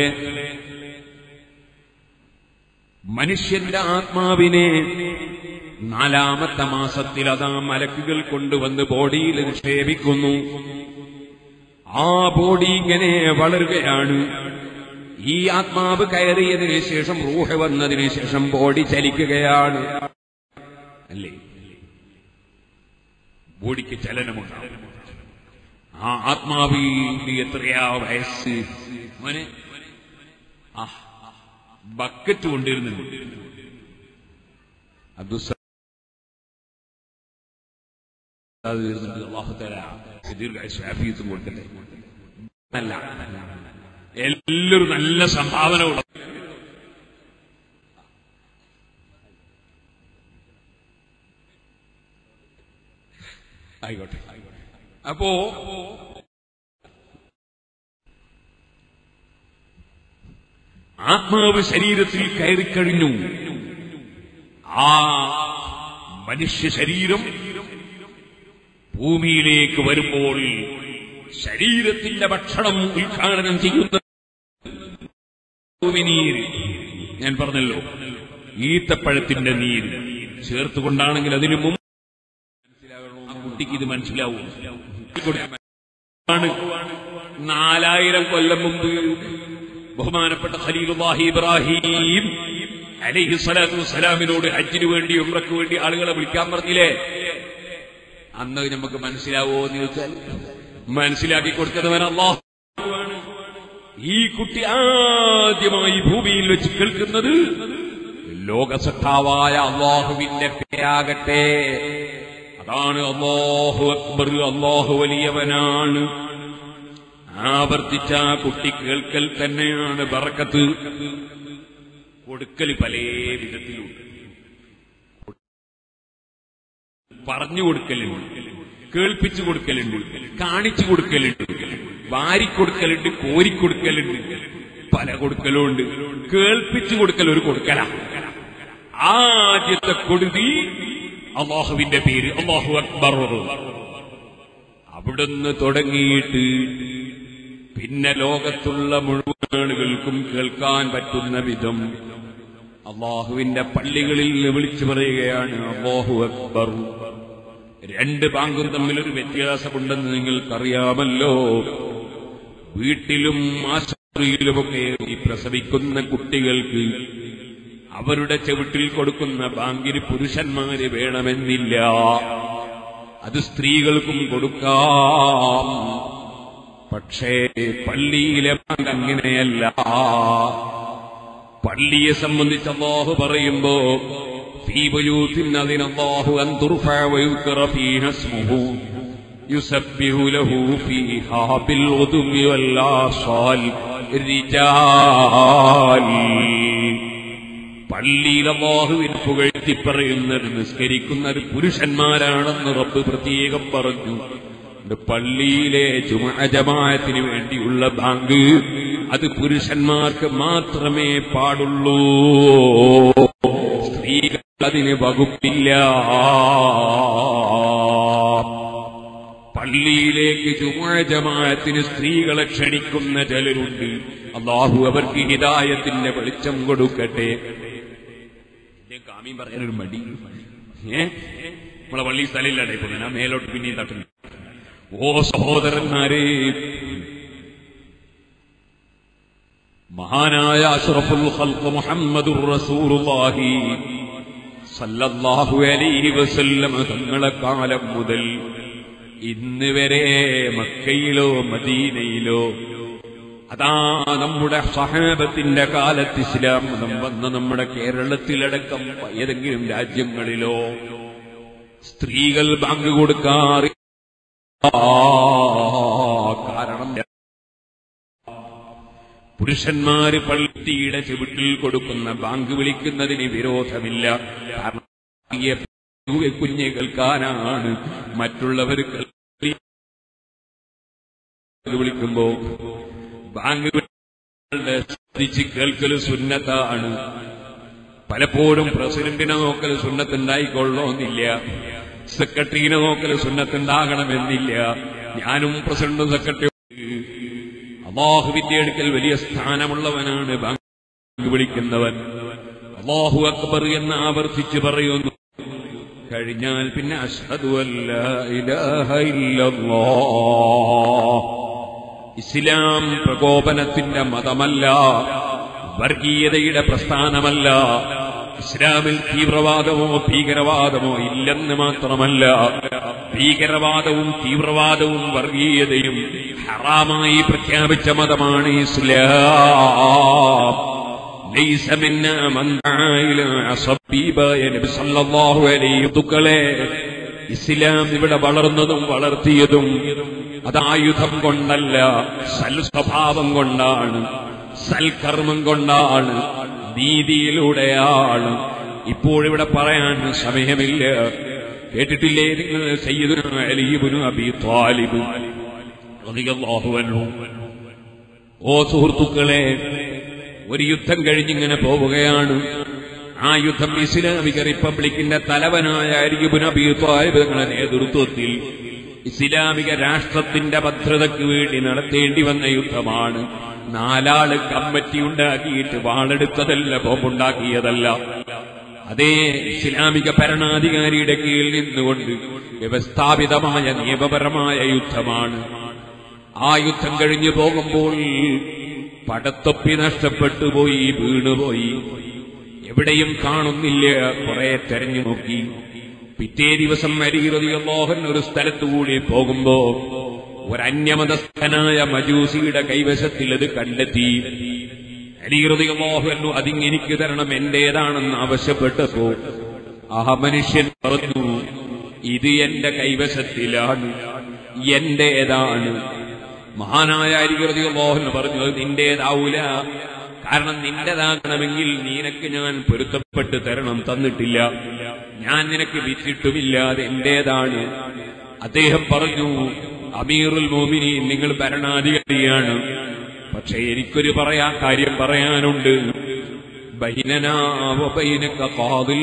B: മനുഷ്യന്റെ ആത്മാവിനെ നാലാമത്തെ മാസത്തിൽ അതാ മലക്കുകൾ കൊണ്ടുവന്ന് ബോഡിയിൽ നിക്ഷേപിക്കുന്നു. ആ ബോഡി ഇങ്ങനെ വളരുകയാണ്. ഈ ആത്മാവ് കയറിയതിനു ശേഷം റൂഹ് വന്നതിന് ശേഷം ബോഡി ചലിക്കുകയാണ്. അല്ലേ, ബോഡിക്ക് ചലനമുണ്ടാകും. ആ ആത്മാവിന് എത്രയാ വയസ്സ്? മോനെ ആ ബക്കറ്റ് കൊണ്ടിരുന്നു അബ്ദുസ് അല്ലാഹു തആല ദീർഘായുസ്സും ആഫിയത്തും കൊടുക്കട്ടെ. അല്ല, എല്ലാവരും നല്ല സംഭാവന ഉള്ള ആയിക്കോട്ടെ. അപ്പോ ആത്മാവ് ശരീരത്തിൽ കയറിക്കഴിഞ്ഞു. ആ മനുഷ്യ ശരീരം ഭൂമിയിലേക്ക് വരുമ്പോൾ ശരീരത്തിന്റെ ഭക്ഷണം ഉദ്ഘാടനം ചെയ്യുന്ന ഭൂമിനീര്, ഞാൻ പറഞ്ഞല്ലോ, ഈത്തപ്പഴത്തിന്റെ നീര് ചേർത്തുകൊണ്ടാണെങ്കിൽ അതിനു മുമ്പ് ആ കുട്ടിക്ക് ഇത് മനസ്സിലാവും. നാലായിരം കൊല്ലം മുമ്പ് ബഹുമാനപ്പെട്ട ഖലീലുല്ലാഹി ഇബ്രാഹിം അലൈഹി സ്വലാത്തു വസ്സലാമിനോട് ഹജ്ജിന് വേണ്ടി ഉംറയ്ക്ക് വേണ്ടി ആളുകളെ വിളിക്കാൻ പറഞ്ഞില്ലേ? അന്ന് നമുക്ക് മനസ്സിലാവോ എന്ന് ചോദിച്ചാൽ മനസ്സിലാക്കി കൊടുക്കുന്നവൻ അല്ലാഹു. ഈ കുട്ടി ആദ്യമായി ഭൂമിയിൽ വെച്ച് കേൾക്കുന്നത് ലോകസത്താവായ അല്ലാഹുവിന്റെ പേരാകട്ടെ. അതാണ് അല്ലാഹു അക്ബർ, അല്ലാഹു വലിയവനാണ്. ആവർത്തിച്ച ആ കുട്ടി കേൾക്കൽ തന്നെയാണ് ബറക്കത്ത്. കൊടുക്കൽ പല വിധത്തിലുണ്ട്. പറഞ്ഞു കൊടുക്കലുണ്ട്, കേൾപ്പിച്ചു കൊടുക്കലുണ്ട്, കാണിച്ചു കൊടുക്കലുണ്ട്, വാരിക്കൊടുക്കലുണ്ട്, കോരിക്കൊടുക്കലുണ്ട്, പല കൊടുക്കലുണ്ട്. കേൾപ്പിച്ചു കൊടുക്കൽ ഒരു കൊടുക്കല. ആദ്യത്തെ കൊടുതി അല്ലാഹുവിന്റെ പേര് അല്ലാഹു അക്ബർ. അവിടുന്ന് തുടങ്ങിയിട്ട് പിന്നെ ലോകത്തുള്ള മുഴുവൻ ആളുകൾക്കും കേൾക്കാൻ പറ്റുന്ന വിധം അല്ലാഹുവിന്റെ പള്ളികളിൽ വിളിച്ചു പറയുകയാണ് അല്ലാഹു അക്ബർ. രണ്ട് ബാങ്കും തമ്മിലൊരു വ്യത്യാസമുണ്ടെന്ന് നിങ്ങൾക്കറിയാമല്ലോ. വീട്ടിലും ആശുപത്രിയിലുമൊക്കെ ഈ പ്രസവിക്കുന്ന കുട്ടികൾക്ക് അവരുടെ ചെവിട്ടിൽ കൊടുക്കുന്ന ബാങ്കിന് പുരുഷന്മാര് വേണമെന്നില്ല. അത് സ്ത്രീകൾക്കും കൊടുക്കാം. പക്ഷേ പള്ളിയിലെ ബാങ്ക് അങ്ങനെയല്ല. പള്ളിയെ സംബന്ധിച്ച് അല്ലാഹു പറയുമ്പോ ഫീ ബുയൂത്തിൻ അദിന അല്ലാഹു അൻ തുർഫഅ വയുദ്കറ ഫീഹാ ഇസ്മുഹു യുസബ്ബിഹു ലഹു ഫീഹാ ബിൽ ഗുദുവി വൽ ആസാൽ റിജാൽ. പള്ളിയിൽ അല്ലാഹുവിനെ പുകഴ്ത്തി പറയുന്നത് നിസ്കരിക്കുന്നത് പുരുഷന്മാരാണെന്ന് റബ്ബ് പ്രത്യേകം പറഞ്ഞു. പള്ളിയിലെ ജുമുഅ ജമാഅത്തിന് വേണ്ടിയുള്ള ബാങ്ക് അത് പുരുഷന്മാർക്ക് മാത്രമേ പാടുള്ളൂ, സ്ത്രീകൾ അതിന് വകുപ്പില്ല. പള്ളിയിലേക്ക് ജുമുഅ ജമാഅത്തിന് സ്ത്രീകളെ ക്ഷണിക്കുന്ന ചിലരുണ്ട്. അല്ലാഹു അവർക്ക് ഹിദായത്തിന്റെ വെളിച്ചം കൊടുക്കട്ടെ. കാമീൻ പറയാനൊരു മടി, ഏ നമ്മളെ പള്ളി സ്ഥലമില്ലാതെ ഇപ്പൊ ഞാൻ മേലോട്ട് പിന്നെയും തട്ടുന്നു. ഓ സഹോദരന്മാരെ, മഹാനായ അഷ്റഫുൽ ഖൽഖ് മുഹമ്മദുർ റസൂലുള്ളാഹി സല്ലല്ലാഹു അലൈഹി വസല്ലം തങ്ങളെ കാലം മുതൽ ഇന്ന് വരെ മക്കയിലോ മദീനയിലോ അതാ നമ്മുടെ സഹാബത്തിന്റെ കാലത്ത് ഇസ്ലാം മതം വന്ന നമ്മുടെ കേരളത്തിലടക്കം ഏതെങ്കിലും രാജ്യങ്ങളിലോ സ്ത്രീകൾ ബാങ്ക് കൊടുക്കാറ്. കാരണം പുരുഷന്മാര് പള്ളിയുടെ ചുവട്ടിൽ കൊടുക്കുന്ന ബാങ്ക് വിളിക്കുന്നതിന് വിരോധമില്ല. കാരണം കുഞ്ഞ് കേൾക്കാനാണ്, മറ്റുള്ളവർ വിളിക്കുമ്പോ ബാങ്ക് ശ്രദ്ധിച്ച് കേൾക്കൽ സുന്നത്താണ്. പലപ്പോഴും പ്രസിഡന്റിനെ നോക്കൽ സുന്നത്തുണ്ടായിക്കൊള്ളണമെന്നില്ല, സെക്രട്ടറിനെ നോക്കൽ സുന്നത്തുണ്ടാകണമെന്നില്ല. ഞാനും പ്രസിഡന്റും സെക്രട്ടറിയും അല്ലാഹുവിന്റെ അടുക്കൽ വലിയ സ്ഥാനമുള്ളവനാണ് ബാങ്ക് വിളിക്കുന്നവൻ. അല്ലാഹു അക്ബർ എന്ന് ആവർത്തിച്ച് പറയുന്നു. കഴിഞ്ഞാൽ പിന്നെ അശ്ഹദു അല്ലാ ഇലാഹ ഇല്ലല്ലാഹ്. ഇസ്ലാം പ്രകോപനത്തിന്റെ മതമല്ല, വർഗീയതയുടെ പ്രസ്ഥാനമല്ല. ഇസ്ലാമിൽ തീവ്രവാദമോ ഭീകരവാദമോ ഇല്ലെന്ന് മാത്രമല്ല, ഭീകരവാദവും തീവ്രവാദവും വർഗീയതയും ഹറാമായി പ്രഖ്യാപിച്ച മതമാണ് ഇസ്ലാം. ലൈസ മിന്നാ മൻ ദഅാ ഇലാ സബീബായ നബി സല്ലല്ലാഹു അലൈഹി വസല്ലം. ഇസ്ലാം ഇവിടെ വളർന്നതും വളർത്തിയതും അതായുധം കൊണ്ടല്ല, സൽസ്വഭാവം കൊണ്ടാണ്, സൽക്കർമ്മം കൊണ്ടാണ്, നീതിയിലൂടെയാണ്. ഇപ്പോഴിവിടെ പറയാൻ സമയമില്ല. കേട്ടിട്ടില്ലേ നിങ്ങൾ സയ്യിദുനാ അലി ഇബ്നു അബീ ത്വാലിബ് റളിയല്ലാഹു അൻഹു? ഓ സുഹൃത്തുക്കളെ, ഒരു യുദ്ധം കഴിഞ്ഞിങ്ങനെ പോവുകയാണ്. ആ യുദ്ധം ഇസ്ലാമിക റിപ്പബ്ലിക്കിന്റെ തലവനായ അലി ഇബ്നു അബീ ത്വാലിബ് തങ്ങളുടെ നേതൃത്വത്തിൽ ഇസ്ലാമിക രാഷ്ട്രത്തിന്റെ ഭദ്രതയ്ക്ക് വേണ്ടി നടത്തേണ്ടി വന്ന യുദ്ധമാണ്. നാലാള് കമ്മിറ്റി ഉണ്ടാക്കിയിട്ട് വാളെടുത്തതല്ല, ബോംബുണ്ടാക്കിയതല്ല. അതേ ഇസ്ലാമിക ഭരണാധികാരിയുടെ കീഴിൽ നിന്നുകൊണ്ട് വ്യവസ്ഥാപിതമായ നിയമപരമായ യുദ്ധമാണ്. ആ യുദ്ധം കഴിഞ്ഞു പോകുമ്പോൾ പടത്തൊപ്പി നഷ്ടപ്പെട്ടുപോയി, വീണുപോയി, എവിടെയും കാണുന്നില്ല. കുറെ തെരഞ്ഞു നോക്കി. പിറ്റേ ദിവസം അലി റളിയല്ലാഹു അൻഹു ഒരു സ്ഥലത്തുകൂടി പോകുമ്പോ ഒരന്യമതസ്ഥനായ മജൂസിയുടെ കൈവശത്തിൽ അത് കണ്ടെത്തി. അലി റളിയല്ലാഹു അൻഹു അതിങ്ങെനിക്ക് തരണം, എന്റേതാണെന്ന് ആവശ്യപ്പെട്ടപ്പോ ആ മനുഷ്യൻ പറഞ്ഞു, ഇത് എന്റെ കൈവശത്തിലാണ്, എന്റേതാണ്. മഹാനായ അലി റളിയല്ലാഹു അൻഹു പറഞ്ഞു, അത് നിന്റേതാവൂല. കാരണം നിന്റേതാകണമെങ്കിൽ നിനക്ക് ഞാൻ പൊരുത്തപ്പെട്ട് തരണം, തന്നിട്ടില്ല. ഞാൻ നിനക്ക് വിറ്റിട്ടുമില്ല, അത് എന്റേതാണ്. അദ്ദേഹം പറഞ്ഞു, അമീറുൽ മോമിനീൻ, നിങ്ങൾ ഭരണാധികാരിയാണ്, പക്ഷെ എനിക്കൊരു പറയാ കാര്യം പറയാനുണ്ട്. ബൈനനാ വ ബൈനക ഖാദിൽ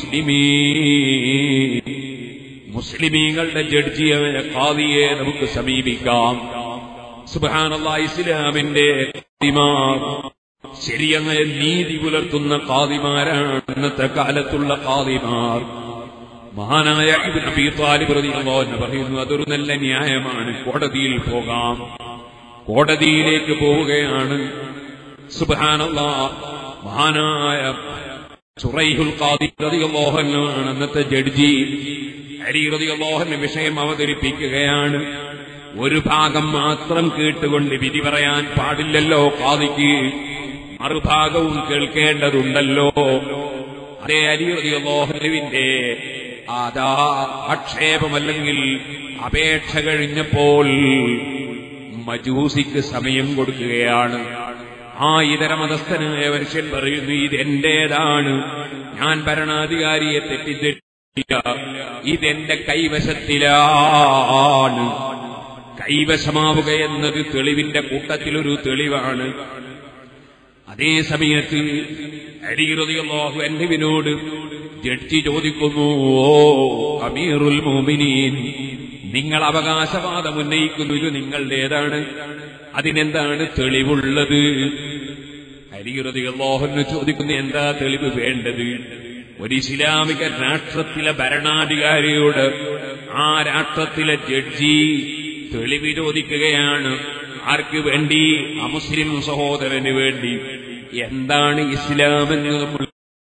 B: മുസ്ലിമീൻ. മുസ്ലിമീങ്ങളുടെ ജഡ്ജിയായ ഖാദിയെ നമുക്ക് സമീപിക്കാം. സുബ്ഹാനല്ലാഹ്, ഇസ്ലാമിന്റെ ഖാദിമാർ, ശരിയായ നീതി പുലർത്തുന്ന ഖാദിമാരാണ് ഇന്നത്തെ കാലത്തുള്ള ഖാദിമാർ. മഹാനായ ഇബ്നു അബീ ത്വാലിബ് റളിയല്ലാഹു അൻഹു പറയുന്നു, അതൊരു നല്ല ന്യായമാണ്, കോടതിയിൽ പോകാം. കോടതിയിലേക്ക് പോവുകയാണ്. സുബ്ഹാനല്ലാഹ്, മഹാനായ സുറൈഹുൽ ഖാദി റളിയല്ലാഹു അൻഹു ആണ് അന്നത്തെ ജഡ്ജി. അലി റളിയല്ലാഹു അൻഹു വിഷയം അവതരിപ്പിക്കുകയാണ്. ഒരു ഭാഗം മാത്രം കേട്ടുകൊണ്ട് വിധി പറയാൻ പാടില്ലല്ലോ ഖാദിക്ക്, മറുഭാഗവും കേൾക്കേണ്ടതുണ്ടല്ലോ. അതേ അലി റളിയല്ലാഹു അൻഹുവിന്റെ അതാ ആക്ഷേപമല്ലെങ്കിൽ അപേക്ഷ കഴിഞ്ഞപ്പോൾ മജൂസിക്ക് സമയം കൊടുക്കുകയാണ്. ആ ഇതര മതസ്ഥനായ മനുഷ്യൻ പറയുന്നു, ഇതെന്റേതാണ്, ഞാൻ ഭരണാധികാരിയെ തെറ്റിദ്ധരിച്ചില്ല, ഇതെന്റെ കൈവശത്തിലാണ്. കൈവശമാവുക എന്നത് തെളിവിന്റെ കൂട്ടത്തിലൊരു തെളിവാണ്. അതേ സമയത്ത് അലി റളിയല്ലാഹു അൻഹുവിനോട് ജഡ്ജി ചോദിക്കുന്നു, ഓ അമീറുൽ മുഅ്മിനീൻ, നിങ്ങൾ അവകാശവാദം ഉന്നയിക്കുന്നത് നിങ്ങളുടേതാണ്, അതിനെന്താണ് തെളിവുള്ളത്? അലി റളിയല്ലാഹു അൻഹു ചോദിക്കുന്നു, എന്താ തെളിവ് വേണ്ടത്? ഒരു ഇസ്ലാമിക രാഷ്ട്രത്തിലെ ഭരണാധികാരിയോട് ആ രാഷ്ട്രത്തിലെ ജഡ്ജി തെളിവ് ചോദിക്കുകയാണ്. ആർക്ക് വേണ്ടി? അമുസ്ലിം സഹോദരന് വേണ്ടി. എന്താണ് ഇസ്ലാമെന്ന് നമ്മൾ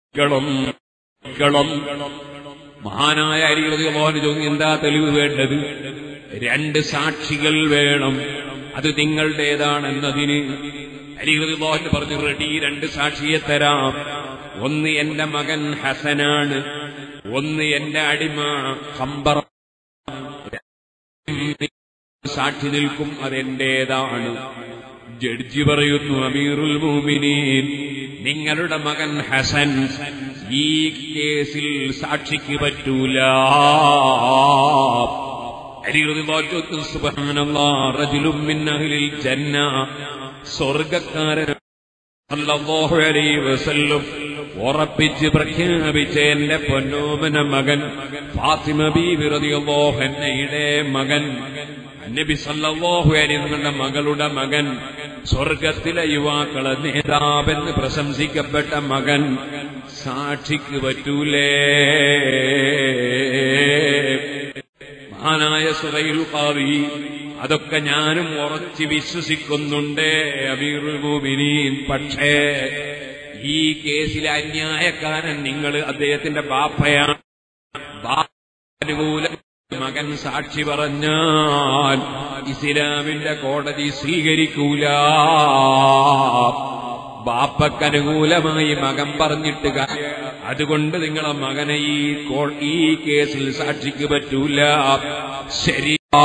B: മഹാനായ അലി റളിയല്ലാഹു അൻഹു ചോദിച്ചു, എന്താ തെളിവ് വേണ്ടത്? രണ്ട് സാക്ഷികൾ വേണം, അത് നിങ്ങളുടേതാണെന്നതിന്. അലി റളിയല്ലാഹു അൻഹു പറഞ്ഞു, റെഡി, രണ്ട് സാക്ഷിയെ തരാം. ഒന്ന് എന്റെ മകൻ ഹസനാണ്, ഒന്ന് എന്റെ അടിമ ഖംബർ. സാക്ഷി നിൽക്കും, അതെന്റേതാണ്. ജഡ്ജി പറയുന്നു, അമീറുൽ മുഅ്മിനീൻ, നിങ്ങളുടെ മകൻ ഹസൻ ഈ കേസിൽ സാക്ഷിക്ക് പറ്റൂല. അലി റളിയല്ലാഹു അൻഹു സുബ്ഹാനല്ലാഹ്, റജുലുൻ മിൻ അഹ്ലിൽ ജന്ന, സ്വർഗ്ഗക്കാരൻ സല്ലല്ലാഹു അലൈഹി വസല്ലം ഉറപ്പിച്ച് പ്രഖ്യാപിച്ച എന്റെ പൊന്നോമന മകൻ ഫാത്തിമ ബീവി റളിയല്ലാഹു അൻഹയുടെ മകൻ, നബി സല്ലല്ലാഹു അലൈഹി വസല്ലം മകളുടെ മകൻ, സ്വർഗത്തിലെ യുവാക്കളെ നേതാവെന്ന് പ്രശംസിക്കപ്പെട്ട മകൻ സാക്ഷിക്ക് പറ്റൂലേ? മഹാനായ സുഹൈൽ ഖാദി, അതൊക്കെ ഞാനും ഉറച്ചു വിശ്വസിക്കുന്നുണ്ട് അമീറുൽ മുഅ്മിനീൻ. പക്ഷേ ഈ കേസിലെ അന്യായക്കാരൻ നിങ്ങൾ, അദ്ദേഹത്തിന്റെ ബാപ്പയാണ്. അനുകൂല മകൻ സാക്ഷി പറഞ്ഞാൽ ഇസ്ലാമിന്റെ കോടതി സ്വീകരിക്കൂല. ബാപ്പക്കനുകൂലമായി മകൻ പറഞ്ഞിട്ട്, അതുകൊണ്ട് നിങ്ങളെ മകനെ ഈ ഈ കേസിൽ സാക്ഷിക്ക് പറ്റൂല. ശരിയാ.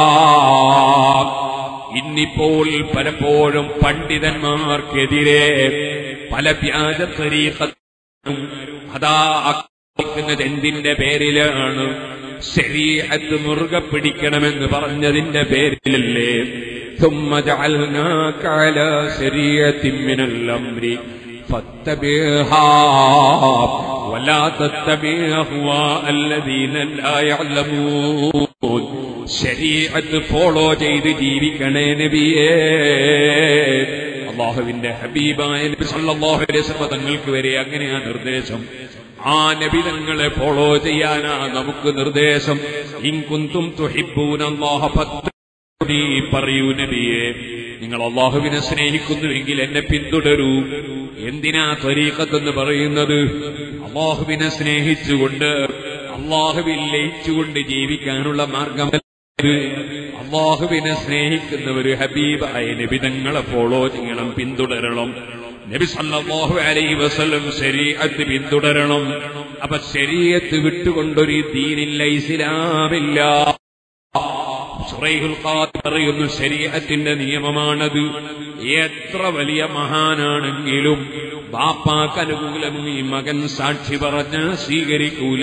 B: ഇന്നിപ്പോൾ പലപ്പോഴും പണ്ഡിതന്മാർക്കെതിരെ പല വ്യാജ തരീഖത്തും അതാ ആക്രമിക്കുന്നത് എന്തിന്റെ പേരിലാണ്? ശരീഅത്ത് മുറുകെ പിടിക്കണമെന്ന് പറഞ്ഞതിന്റെ പേരിലല്ലേ? ثم جعلناك على شريعة من الأمر فاتبعها ولا تتبع أهواء الذين لا يعلمون. ശരീഅത്ത് ഫോളോ ചെയ്ത് ജീവിക്കണേ നബിയേ. അല്ലാഹുവിന്റെ ഹബീബായ നബി സല്ലല്ലാഹു അലൈഹി വസല്ലം തങ്ങൾക്ക് വരെ അങ്ങനെയാ നിർദ്ദേശം. ആ നബി തങ്ങളെ ഫോളോ ചെയ്യാനാ നമുക്ക് നിർദ്ദേശം. ഇൻ കുന്തും തുഹിബ്ബൂനല്ലാഹ ഫത്തബിഊനി, പറയൂ നബിയെ, നിങ്ങൾ അല്ലാഹുവിനെ സ്നേഹിക്കുന്നുവെങ്കിൽ എന്നെ പിന്തുടരൂ. എന്തിനാ ത്വരീഖത്ത് പറയുന്നത്? അല്ലാഹുവിനെ സ്നേഹിച്ചുകൊണ്ട് അല്ലാഹുവിൽ ലയിച്ചുകൊണ്ട് ജീവിക്കാനുള്ള മാർഗമല്ല. അല്ലാഹുവിനെ സ്നേഹിക്കുന്നവര് ഹബീബായ നബി തങ്ങളെ ഫോളോ ചെയ്യണം, പിന്തുടരണം. നബി സല്ലല്ലാഹു അലൈഹി വസല്ലം ശരീഅത്ത് പിന്തുടരണം. അപ്പൊ ശരീഅത്ത് വിട്ടുകൊണ്ടൊരു ദീനില്ല, ഇസ്ലാമില്ല. സുറൈഹുൽ ഖാദി പറയുന്നു, ശരീഅത്തിന്റെ നിയമമാണത്. എത്ര വലിയ മഹാനാണെങ്കിലും ബാപ്പാക്ക് അനുകൂലമായി മകൻ സാക്ഷി പറഞ്ഞ സ്വീകരിക്കൂല.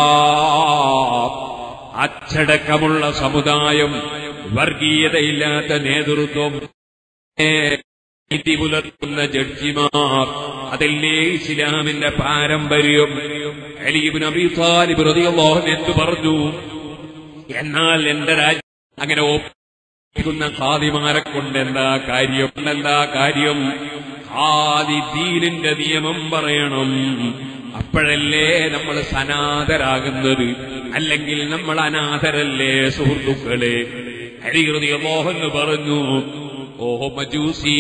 B: അച്ചടക്കമുള്ള സമുദായം, വർഗീയതയില്ലാത്ത നേതൃത്വം, നീതി പുലർത്തുന്ന ജഡ്ജിമാർ, അതല്ലേ ഇസ്ലാമിന്റെ പാരമ്പര്യം. അലി ഇബ്നു അബീ ത്വാലിബ് റളിയല്ലാഹു അൻഹു എന്തു പറഞ്ഞു? എന്നാൽ എന്റെ രാജ്യം അങ്ങനെ ഒപ്പിക്കുന്ന ഖാദിമാരെ കൊണ്ട് എന്താ കാര്യം? എന്താ കാര്യം? ഖാദി ദീനിന്റെ നിയമം പറയണം, അപ്പോഴല്ലേ നമ്മൾ സനാതരാകുന്നത്. അല്ലെങ്കിൽ നമ്മൾ അനാഥരല്ലേ സുഹൃത്തുക്കളെ? അലി റളിയല്ലാഹു അൻഹു പറഞ്ഞു, ഓഹോ മജൂസി,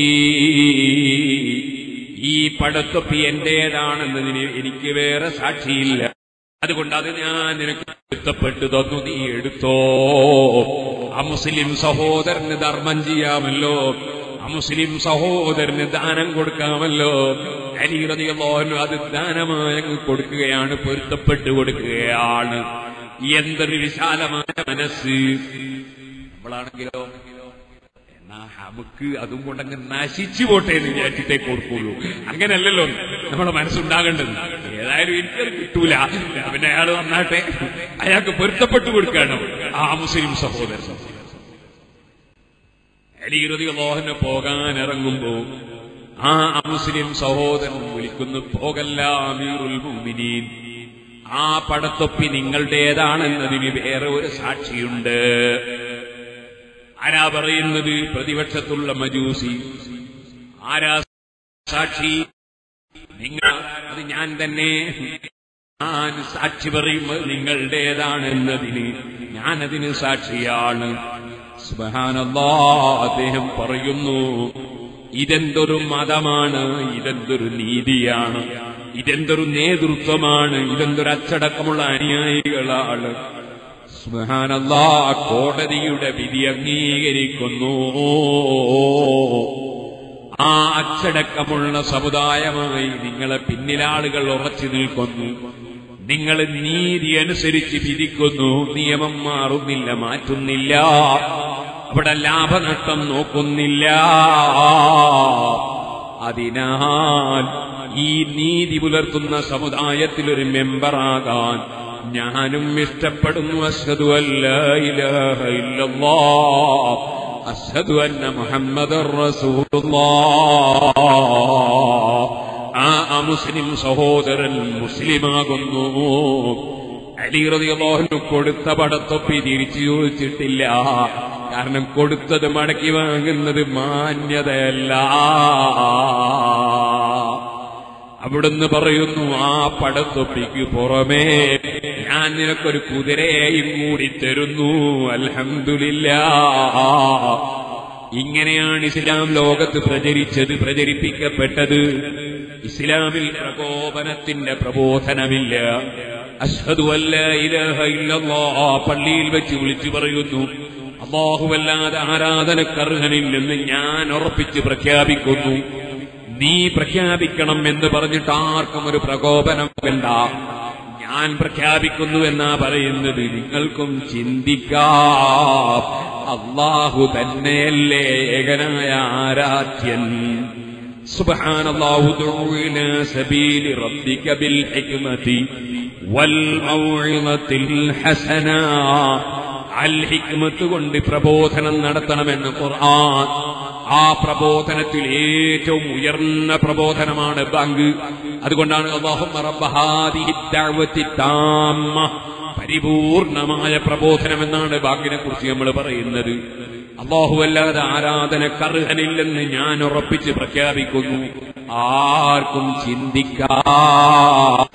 B: ഈ പടത്തൊപ്പി എന്റേതാണെന്നതിന് എനിക്ക് വേറെ സാക്ഷിയില്ല, അതുകൊണ്ട് അത് ഞാൻ നിനക്ക് ഇഷ്ടപ്പെട്ടു തന്നു, നീ എടുത്തോ. അമുസ്ലിം സഹോദരന് ധർമ്മം ചെയ്യാമല്ലോ. മുസ്ലിം സഹോദരന് ദാനം കൊടുക്കാമല്ലോ. അലി റളിയല്ലാഹു അൻഹു അത് ദാനമായി കൊടുക്കുകയാണ്, പൊരുത്തപ്പെട്ടു കൊടുക്കുകയാണ്. എന്തൊരു വിശാലമായ മനസ്സ്. നമ്മളാണെങ്കിലോ എന്നാ നമുക്ക് അതും കൊണ്ടങ്ങ് നശിച്ചു പോട്ടെ എന്ന് വിചാരിച്ചിട്ടേ കൊടുക്കുള്ളൂ. അങ്ങനെയല്ലല്ലോ നമ്മുടെ മനസ്സുണ്ടാകേണ്ടത്. ഏതായാലും എനിക്കത് കിട്ടൂല, പിന്നെ അയാൾ വന്നാട്ടെ, അയാൾക്ക് പൊരുത്തപ്പെട്ടു കൊടുക്കണം ആ മുസ്ലിം സഹോദരൻ. അലി റളിയല്ലാഹു അൻഹു പോകാൻ ഇറങ്ങുമ്പോ ആ മുസ്ലിം സഹോദരൻ വിളിക്കുന്നു, പോകല്ല അമീറുൽ മുഅ്മിനീൻ, ആ പടത്തൊപ്പി നിങ്ങളുടേതാണെന്നതിന് വേറെ ഒരു സാക്ഷിയുണ്ട്. ആരാ പറയുന്നത്? പ്രതിപക്ഷത്തുള്ള മജൂസി. ആരാ സാക്ഷി? നിങ്ങൾ. അത് ഞാൻ തന്നെ. ഞാൻ സാക്ഷി പറയുമ്പോൾ നിങ്ങളുടേതാണെന്നതിന് ഞാനതിന് സാക്ഷിയാണ്. സുബ്ഹാനല്ലാഹ്. അദ്ദേഹം പറയുന്നു, ഇതെന്തൊരു മതമാണ്, ഇതെന്തൊരു നീതിയാണ്, ഇതെന്തൊരു നേതൃത്വമാണ്, ഇതെന്തൊരു അച്ചടക്കമുള്ള അനുയായികളാണ്. സുബ്ഹാനല്ലാഹ്. കോടതിയുടെ വിധി അംഗീകരിക്കുന്നു. ആ അച്ചടക്കമുള്ള സമുദായമായി നിങ്ങളെ പിന്നിലാളുകൾ ഉറച്ചു നിൽക്കുന്നു. നിങ്ങൾ നീതി അനുസരിച്ച് വിധിക്കുന്നു. നിയമം മാറുന്നില്ല, മാറ്റുന്നില്ല. അവിടെ ലാഭനഷ്ടം നോക്കുന്നില്ല. അതിനാൽ ഈ നീതി പുലർത്തുന്ന സമുദായത്തിലൊരു മെമ്പറാകാൻ ഞാനും ഇഷ്ടപ്പെടുന്നു. അശ്ഹദു അല്ലാ ഇലാഹ ഇല്ലല്ലാഹ് അശ്ഹദു അന്ന മുഹമ്മദർ റസൂലുള്ളാഹ്. ആ മുസ്ലിം സഹോദരൻ മുസ്ലിമാകുന്നു. അലി റളിയല്ലാഹു അൻഹു കൊടുത്ത പടത്തൊപ്പി തിരിച്ചു ചോദിച്ചിട്ടില്ല. കാരണം കൊടുത്തത് മടക്കി വാങ്ങുന്നത് മാന്യതയല്ല. അവിടുന്ന് പറയുന്നു, ആ പടത്തൊപ്പിക്ക് പുറമേ ഞാൻ നിനക്കൊരു കുതിരയെയും കൂടി തരുന്നു. അൽഹംദുലില്ലാഹ്. ഇങ്ങനെയാണ് ഇസ്ലാം ലോകത്ത് പ്രചരിച്ചത്, പ്രചരിപ്പിക്കപ്പെട്ടത്. ഇസ്ലാമിൽ പ്രകോപനത്തിന്റെ പ്രബോധനമില്ല. അശ്ഹദു അല്ലാ ഇലാഹ ഇല്ലല്ലാഹ് പള്ളിയിൽ വെച്ച് വിളിച്ചു പറയുന്നു, അല്ലാഹുവല്ലാതെ ആരാധനക്കർഹനില്ലെന്ന് ഞാൻ ഉറപ്പിച്ച് പ്രഖ്യാപിക്കുന്നു. നീ പ്രഖ്യാപിക്കണം എന്ന് പറഞ്ഞിട്ട് ആർക്കും ഒരു പ്രകോപനം വേണ്ട. ഞാൻ പ്രഖ്യാപിക്കുന്നു എന്നാ പറയുന്നത്. നിങ്ങൾക്കും ചിന്തിക്കാം, അല്ലാഹു തന്നെയല്ലേ ഏകനായ ആരാധ്യൻ. സുബ്ഹാനല്ലാഹു ഇലാ സബീലി റബ്ബിക ബിൽ ഹിക്മതി വൽ മൗഇദത്തിൽ ഹസന. അൽ ഹിക്മത്ത് കൊണ്ട് പ്രബോധനം നടത്തണമെന്ന് ഖുർആൻ. ആ പ്രബോധനത്തിൽ ഏറ്റവും ഉയർന്ന പ്രബോധനമാണ് ബാങ്ക്. അതുകൊണ്ടാണ് അല്ലാഹുമ്മ റബ്ബ ഹാദിഹി ദഅവതി താമ്മ, പരിപൂർണമായ പ്രബോധനം എന്നാണ് ബാങ്കിനെ കുറിച്ച് നമ്മൾ പറയുന്നത്. അല്ലാഹുവല്ലാതെ ആരാധനക്കർഹനില്ലെന്ന് ഞാൻ ഉറപ്പിച്ച് പ്രഖ്യാപിക്കുന്നു. ആർക്കും ചിന്തിക്കാം.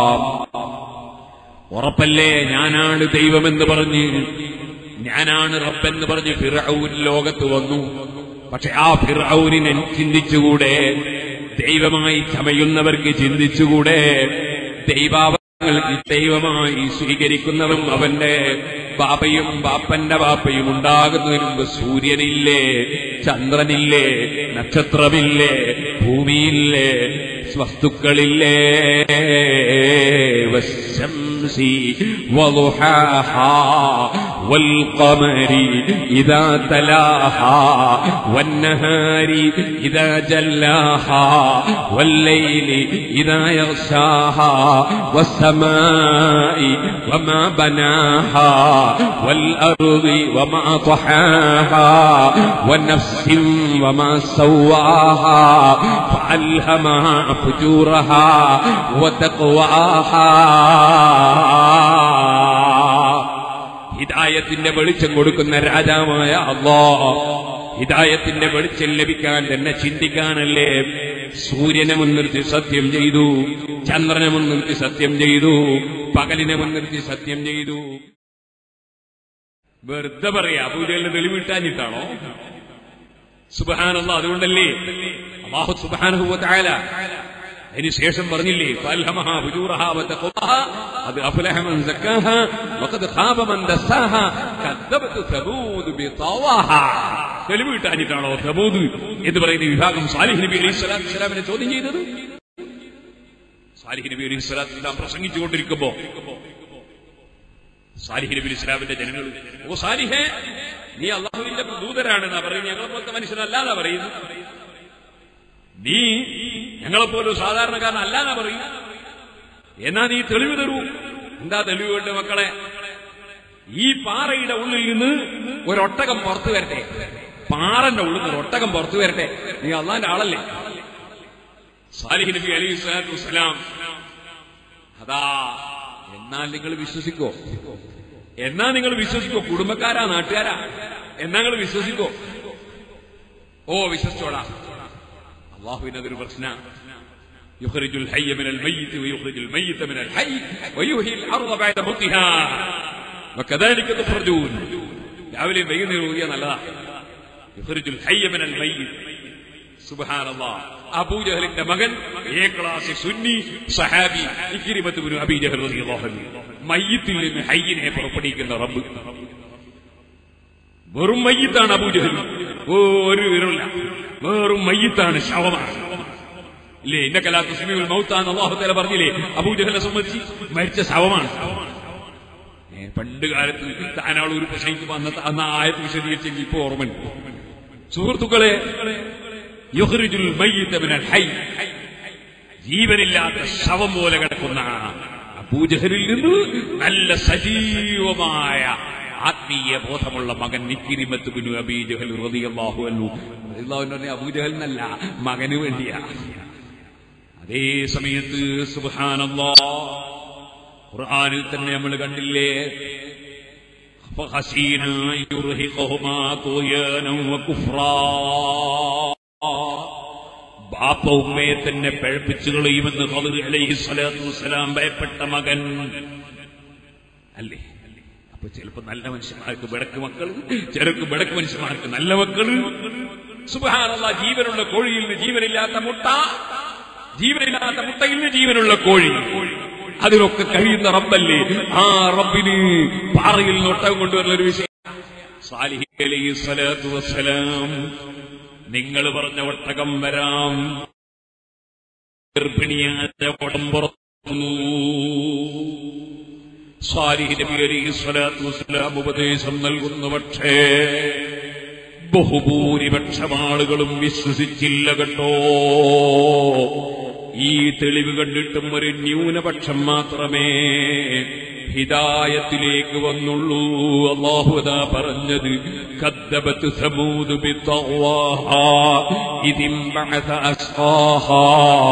B: ഉറപ്പല്ലേ? ഞാനാണ് ദൈവമെന്ന് പറഞ്ഞ്, ഞാനാണ് റബ്ബെന്ന് പറഞ്ഞ് ഫിർഔൻ ലോകത്ത് വന്നു. പക്ഷെ ആ ഫിർഔനിനെ ചിന്തിച്ചുകൂടെ? ദൈവമായി ചമയുന്നവർക്ക് ചിന്തിച്ചുകൂടെ? ദൈവാവങ്ങൾക്ക് ദൈവമായി സ്വീകരിക്കുന്നവരും അവന്റെ ബാപ്പയും ബാപ്പന്റെ ബാപ്പയും ഉണ്ടാകുന്നതിന് മുമ്പ് സൂര്യനില്ലേ, ചന്ദ്രനില്ലേ, നക്ഷത്രമില്ലേ, ഭൂമിയില്ലേ, വസ്തുക്കളില്ലേ? വശംസി വളുഹാഹാ വൽഖമരി ഇദാ തലാഹാ വന്നഹാരി ഇദാ ജല്ലാഹാ വല്ലൈലി ഇദാ യഗ്ശാഹാ വസ്സമാഇ വമാ ബനാഹാ വൽഅർളി വമാ ത്വഹാഹാ വനഫ്സിൻ വമാ സവ്വാഹാ ഫഅൽഹമഹാ ഫുജൂറഹാ വതഖ്വാഹാ. ഹിദായത്തിന്റെ വെളിച്ചം കൊടുക്കുന്ന രാജാവായ അല്ലാഹ്, ഹിദായത്തിന്റെ വെളിച്ചം ലഭിക്കാൻ തന്നെ ചിന്തിക്കാനല്ലേ സൂര്യനെ മുൻനിർത്തി സത്യം ചെയ്തു, ചന്ദ്രനെ മുൻനിർത്തി സത്യം ചെയ്തു, പകലിനെ മുൻനിർത്തി സത്യം ചെയ്തു. വെറുതെ പറയാ പൂജകളിൽ തെളിവിട്ടാഞ്ഞിട്ടാണോ? സുബ്ഹാനല്ലാഹ്. അതുകൊണ്ടല്ലേ അല്ലാഹു സുബ്ഹാനഹു വ തആല അതിനുശേഷം പറഞ്ഞില്ലേ, ഫഅൽഹമഹാ ഫുജൂറഹാ വതഖ്വാഹാ ഖദ് അഫ്ലഹ മൻ സക്കാഹാ വഖദ് ഖാബ മൻ ദസ്സാഹാ കദ്ദബത്ത് സമൂദ് ബിതവാഹ. തെളിവ് കിട്ടാഞ്ഞിട്ടാണോ സമൂദ് എന്ന് പറയുന്ന വിഭാഗം സാലിഹ് നബി അലൈഹി സ്വലാത്തു വസ്സലാമിനെ ചോദ്യം ചെയ്തത്? സാലിഹ് നബി അലൈഹി സ്വലാത്തു വസ്സലാം പ്രസംഗിച്ചുകൊണ്ടിരിക്കുമ്പോ സാലിഹ് നബി ഇസ്ലാമിന്റെ ജനങ്ങൾ, ഓ സാലിഹേ, നീ അള്ളാഹുവിന്റെ ദൂതരാണെന്നാ പറയുന്നത്, ഞങ്ങളെ പോലത്തെ മനുഷ്യനല്ലാന്നാ പറയുന്നു. നീ ഞങ്ങളെപ്പോലും സാധാരണക്കാരനല്ലാന്നാ പറയും. എന്നാ നീ തെളിവ് തരൂ. എന്താ തെളിവ് വേണ്ട മക്കളെ? ഈ പാറയുടെ ഉള്ളിൽ നിന്ന് ഒരൊട്ടകം പുറത്തു വരട്ടെ, പാറന്റെ ഉള്ളിൽ നിന്ന് ഒട്ടകം പുറത്തു വരട്ടെ, നീ അള്ളാന്റെ ആളല്ലേ? സാലിഹ് നബി അലൈഹി സ്വലാത്തു വസ്സലാം, അതാ എന്നാൽ നിങ്ങൾ വിശ്വസിക്കോ? എന്നാ നിങ്ങൾ വിശ്വസിക്കോ? കുടുംബക്കാരാ, നാട്ടുകാരാ? എന്നാ നിങ്ങൾ വിശ്വസിക്കോ? ഓ വിശ്വസിച്ചോടാ. അള്ളാഹുവിനതൊരു പ്രശ്നം. യുഖ്രിജുൽ ഹയ്യ മിനൽ മയ്യിത്ത് വയുഖ്രിജുൽ മയ്യിത്ത മിനൽ ഹയ്യ് വയുഹ്യിൽ അർള ബഅദ മൗതിഹാ വകദാലിക തുഖ്റജൂൻ. രാവിലെ വൈകുന്നേരം ഓതിയാ നല്ലതാ. യുഖ്രിജുൽ ഹയ്യ മിനൽ മയ്യിത്ത്. സുബ്ഹാനല്ലാഹ്. അബൂജഹലിന്റെ മകൻ എ ക്ലാസ് സുന്നി സഹാബി ഇക്രിമത്ത് ഇബ്നു അബീ ജഹൽ റളിയല്ലാഹു അൻഹു, മയ്യിത്തിൽ നിന്ന് ഹയ്യിനെ പുറപ്പെടുവിക്കുന്ന റബ്ബ്. വെറും മയ്യിത്താണ് അബൂജഹൽ, ഒരു വിവരമില്ല, വെറും മയ്യിത്താണ്, ശവമാണ്. ഇല്ലേ, ഇന്നക ലാ തുസ്മിഉൽ മൗതാന്ന് അല്ലാഹു തആല പറഞ്ഞില്ലേ അബൂജഹലിനെ സംബന്ധിച്ച്? മരിച്ച ശവമാണ്. പണ്ട് കാലത്ത് താനാൾ ഒരു പ്രസംഗിക്കുമ്പോൾ അന്നത്തെ അന്ന് ആയത്ത് വിശദീകരിച്ചെങ്കിൽ ഇപ്പൊ ഓർമ്മ. സുഹൃത്തുക്കളെ, യുഖ്രിജുൽ മയ്യിത മിനൽ ഹയ്യ്, ജീവനില്ലാത്ത ശവം പോലെ കിടക്കുന്ന അബൂജഹലിൽ നിന്ന് നല്ല സജീവമായ ആത്മീയ ബോധമുള്ള മകൻ ഇക്രിമത്ത് ഇബ്നു അബീ ജഹൽ റളിയല്ലാഹു അൻഹു. റളിയല്ലാഹു അൻഹു അബൂജഹലിനല്ല, മകന് വേണ്ടിയാ. അതേ സമയത്ത് സുബ്ഹാനല്ലാഹ്, ഖുർആനിൽ തന്നെ നമ്മൾ കണ്ടില്ലേ, ഫഖസീന യുർഹിഖുമാ തുയാന വകുഫ്റാ. ബാപ്പ ഉമ്മയെ തന്നെ പഴപ്പിച്ചു കളയുമെന്ന് ഖദർ അലൈഹിസ്സലാത്തു വസ്സലാം ഭയപ്പെട്ട മകൻ അല്ലേ? അപ്പൊ ചിലപ്പോ നല്ല മനുഷ്യന്മാർക്ക് ബടക്ക് മക്കള്, ചിലർക്ക് ബടക്ക് മനുഷ്യന്മാർക്ക് നല്ല മക്കള്. സുബ്ഹാനല്ലാഹ്, ജീവനുള്ള കോഴിയിൽ നിന്ന് ജീവനില്ലാത്ത മുട്ട, ജീവനില്ലാത്ത മുട്ടയിൽ നിന്ന് ജീവനുള്ള കോഴി, അതിലൊക്കെ കഴിയുന്ന റബ്ബല്ലേ. ആ റബ്ബിന് പാറയിൽ നിന്ന് ഒട്ടകം കൊണ്ടുവരുന്ന ഒരു വിഷയം. സാലിഹ് അലൈഹിസ്സലാത്തു വസ്സലാം, നിങ്ങൾ പറഞ്ഞ ഒട്ടകം വരാം, ഗർഭിണിയായ ഉടമ്പുറന്നു. സാലിഹ് നബി അലൈഹിസ്സലാത്തു വസ്സലാം ഉപദേശം നൽകുന്നു. പക്ഷേ ബഹുഭൂരിപക്ഷം ആളുകളും വിശ്വസിച്ചില്ല കേട്ടോ. ഈ തെളിവ് കണ്ടിട്ടും ഒരു ന്യൂനപക്ഷം മാത്രമേ ഹിദായത്തിലേക്ക് വന്നുള്ളൂ. അല്ലാഹു അതാ പറഞ്ഞത്, കദ്ദബത് സമൂദ് ബിതഖ്വാഹാ ഇദിൻ ബഅസ അസ്ഖാഹാ.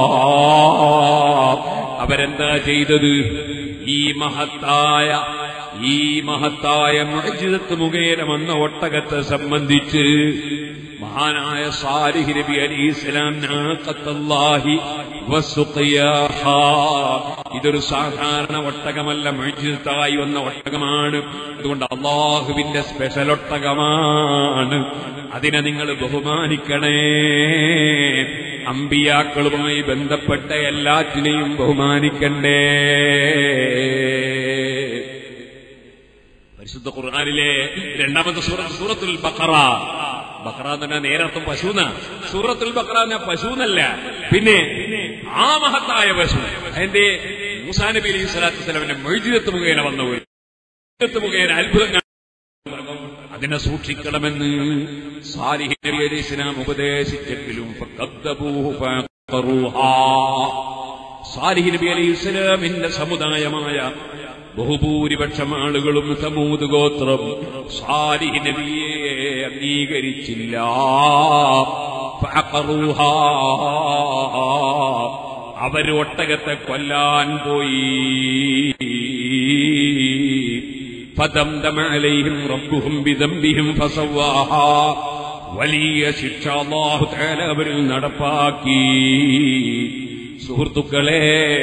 B: അവരെന്താ ചെയ്തത്? ഈ മഹത്തായ ഈ മഹത്തായ മുഅ്ജിസത്ത് മുഖേന വന്ന ഒട്ടകത്തെ സംബന്ധിച്ച് മഹാനായ സാലിഹ് നബി അലൈഹിസ്സലാം, നാഖത്തല്ലാഹി വസുഖിയാഹാ, ഇതൊരു സാധാരണ ഒട്ടകമല്ല, മുഅ്ജിസത്തായി വന്ന ഒട്ടകമാണ്. അതുകൊണ്ട് അല്ലാഹുവിന്റെ സ്പെഷ്യൽ ഒട്ടകമാണ്. അതിനെ നിങ്ങൾ ബഹുമാനിക്കണേ. അമ്പിയാക്കളുമായി ബന്ധപ്പെട്ട എല്ലാറ്റിനെയും ബഹുമാനിക്കണ്ടേ. പരിശുദ്ധ ഖുർആനിലെ രണ്ടാമത്തെ സൂറത്ത് സൂറത്തുൽ ബഖറ. ബഖറ എന്ന് പറഞ്ഞാൽ നേരർത്ഥം പശുന. സൂറത്തുൽ ബഖറ എന്ന പശുന്നല്ല, പിന്നെ ആ മഹത്തായ പശു അതിന്റെ മൂസാ നബി അലൈഹി സ്വലാത്തു വസ്സലാമിന്റെ മുഅ്ജിസത്ത് മുഖേന വന്ന ഒരു മുഖേന അത്ഭുതങ്ങൾ, അതിനെ സൂക്ഷിക്കണമെന്ന് സാലിഹ് നബി അലൈഹി സ്വലാം ഉപദേശിച്ചെങ്കിലും ഫകദ്ദബൂഹു ഫഖറൂഹാ. സാലിഹ് നബി അലൈഹി സ്വലാമിന്റെ സമുദായമായ ബഹുഭൂരിപക്ഷം ആളുകളും സമൂദ് ഗോത്രം സാലിഹ് നബിയെ അംഗീകരിച്ചില്ല. ഫഖറൂഹാ, അവർ ഒട്ടകത്തെ കൊല്ലാൻ പോയി. ഫദംദമ അലൈഹിം റബ്ബുഹും ബിദംബിഹിം ഫസവ്വാഹാ. വലിയ ശിക്ഷ അല്ലാഹു തആല അവരിൽ നടപ്പാക്കി. സുഹൃത്തുക്കളെ,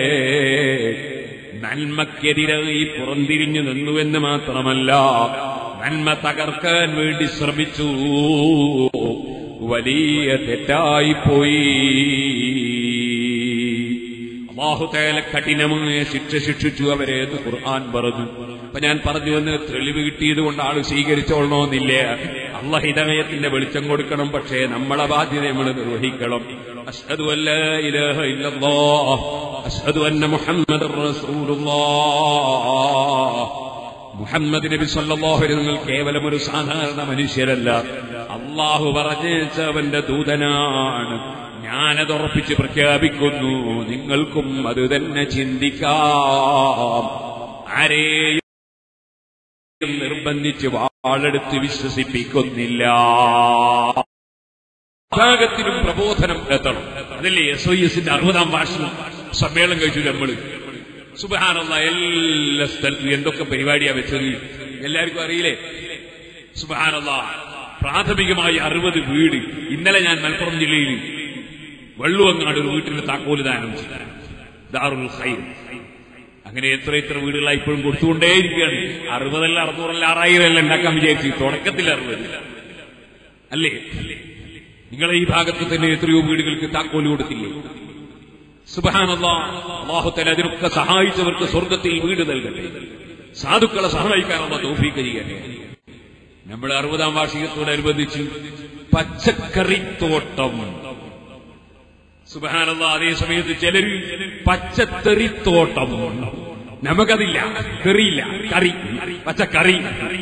B: നന്മക്കെതിരായി പുറംതിരിഞ്ഞു നിന്നുവെന്ന് മാത്രമല്ല, നന്മ തകർക്കാൻ വേണ്ടി ശ്രമിച്ചു. വലിയ തെറ്റായിപ്പോയി. അല്ലാഹു തആല കഠിനമായ ശിക്ഷ ശിക്ഷിച്ചു അവരെ എന്ന് ഖുർആൻ പറഞ്ഞു. അപ്പൊ ഞാൻ പറഞ്ഞു വന്ന് തെളിവ് കിട്ടിയത് കൊണ്ട് ആള് സ്വീകരിച്ചോളണമെന്നില്ല. അല്ലാഹു ഹിദായത്തിന്റെ വെളിച്ചം കൊടുക്കണം. പക്ഷേ നമ്മളെ ബാധ്യത നമ്മൾ നിർവഹിക്കണം. അശ്ഹദു അല്ലാ ഇലാഹ ഇല്ലല്ലാഹ് അശ്ഹദു അന്ന മുഹമ്മദർ റസൂലുള്ളാഹ്. മുഹമ്മദ് നബി സല്ലല്ലാഹു അലൈഹി വസല്ലം കേവലം ഒരു സാധാരണ മനുഷ്യരല്ല, അല്ലാഹു പറഞ്ഞേച്ച അവന്റെ ദൂതനാണ്. ഞാനത് ഉറപ്പിച്ച് പ്രഖ്യാപിക്കുന്നു. നിങ്ങൾക്കും അത് തന്നെ ചിന്തിക്കാം. ആരെയും നിർബന്ധിച്ച് വാളെടുത്ത് വിശ്വസിപ്പിക്കുന്നില്ല. ഭാഗത്തിനും പ്രബോധനം എത്തണം. അതല്ലേ എസ് ഒ എസിന്റെ അറുപതാം വാർഷികം സമ്മേളനം കഴിച്ചു നമ്മള്. സുബ്ഹാനല്ലാഹ്, എല്ലാ സ്ഥലത്തും എന്തൊക്കെ പരിപാടിയാ വെച്ചത് എല്ലാവർക്കും അറിയില്ലേ? സുബ്ഹാനല്ലാഹ്, പ്രാഥമികമായി അറുപത് വീട്. ഇന്നലെ ഞാൻ മലപ്പുറം ജില്ലയിൽ വെള്ളുവങ്ങാട് ഒരു വീട്ടിന് താക്കോല് ദാനം ചെയ്തു, ദാറുൽ ഖൈർ. അങ്ങനെ എത്ര എത്ര വീടുകളായി ഇപ്പോഴും കൊടുത്തുകൊണ്ടേയിരിക്കുകയാണ്. അറുപതല്ല അറുന്നൂറല്ല ആറായിരം അല്ല ഉണ്ടാക്കാൻ വിചാരിച്ചു. തുടക്കത്തിൽ അറുപത് അല്ലേ? നിങ്ങളെ ഈ ഭാഗത്ത് തന്നെ എത്രയോ വീടുകൾക്ക് താക്കോല് കൊടുത്തില്ലേ? സുബ്ഹാനല്ലാഹ്, അല്ലാഹു തആല അതിനൊക്കെ സഹായിച്ചവർക്ക് സ്വർഗത്തിൽ വീട് നൽകട്ടെ. സാധുക്കളെ സഹായിക്കാനുള്ള തൗഫീഖ് ചെയ്യട്ടെ. നമ്മുടെ അറുപതാം വാർഷികത്തോടനുബന്ധിച്ച് പച്ചക്കറിത്തോട്ടം. സുബ്ഹാനല്ലാഹ്, അതേ സമയത്ത് ചിലർ പച്ചത്തെറിത്തോട്ടം. നമുക്കതില്ല, തെറിയില്ല, കറി, പച്ചക്കറി.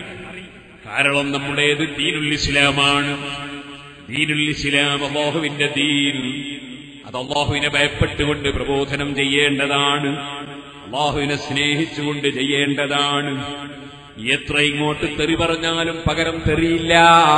B: കാരണം നമ്മുടേത് ദീനുൽ ഇസ്ലാമാണ്. ദീനുൽ ഇസ്ലാം അല്ലാഹുവിന്റെ ദീൻ. അത് അല്ലാഹുവിനെ ഭയപ്പെട്ടുകൊണ്ട് പ്രബോധനം ചെയ്യേണ്ടതാണ്. അല്ലാഹുവിനെ സ്നേഹിച്ചുകൊണ്ട് ചെയ്യേണ്ടതാണ്. എത്ര ഇങ്ങോട്ട് തെറി പറഞ്ഞാലും പകരം തെറിയില്ല.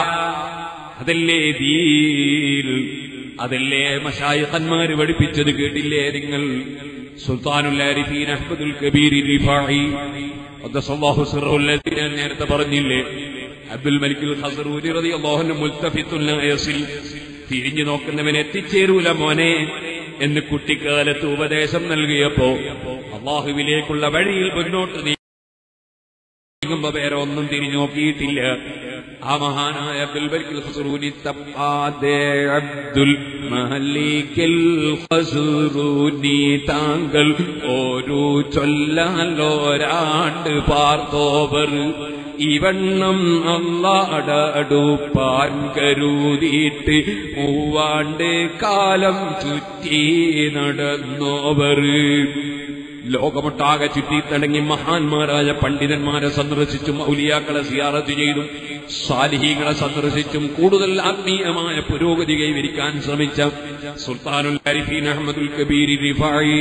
B: അതല്ലേ ദീൻ, അതല്ലേ മശായിഖന്മാര് പഠിപ്പിച്ചത്. കേട്ടില്ലേ നിങ്ങൾ? സുൽത്താനുൽ ആരിഫീൻ അഹ്മദുൽ കബീർ റിഫാഇ ഖദ്ദസല്ലാഹു സിർറുൽ ലദീ നേരത്തെ പറഞ്ഞില്ലേ? അബ്ദുൽ മലിക് ഖസ്റൂനി റളിയല്ലാഹു അൻഹു മുൽതഫിത്തുൻ ലാ യസിൽ, തിരിഞ്ഞു നോക്കുന്നവൻ എത്തിച്ചേരൂല മോനെ എന്ന് കുട്ടിക്കാലത്ത് ഉപദേശം നൽകിയപ്പോ അല്ലാഹുവിലേക്കുള്ള വഴിയിൽ മുന്നോട്ട് നീങ്ങുമ്പോ വേറെ ഒന്നും തിരിഞ്ഞു നോക്കിയിട്ടില്ല. ആ മഹാനായ അബ്ദുൽ മലിക് ഖസ്റൂനി തപ്പാദേ അബ്ദുൽ മലിക് ഖസ്റൂനി താങ്കൾ ഒരു ചൊല്ലാലോരാണ്ട് പാർത്തോവർ ഇവണ്ണം അല്ലാടടുപ്പാൻ കരുതിയിട്ട് മൂവാണ്ട് കാലം ചുറ്റി നടന്നോവർ. ലോകമൊട്ടാകെ ചുറ്റിത്തടങ്ങി മഹാന്മാരായ പണ്ഡിതന്മാരെ സന്ദർശിച്ചും ഔലിയാക്കളെ സിയാറത്ത് ചെയ്തും സാലിഹീങ്ങളെ സന്ദർശിച്ചും കൂടുതൽ ആത്മീയമായ പുരോഗതി കൈവരിക്കാൻ ശ്രമിച്ച സുൽത്താനുൽ ആരിഫീൻ അഹ്മദുൽ കബീർ റിഫാഇ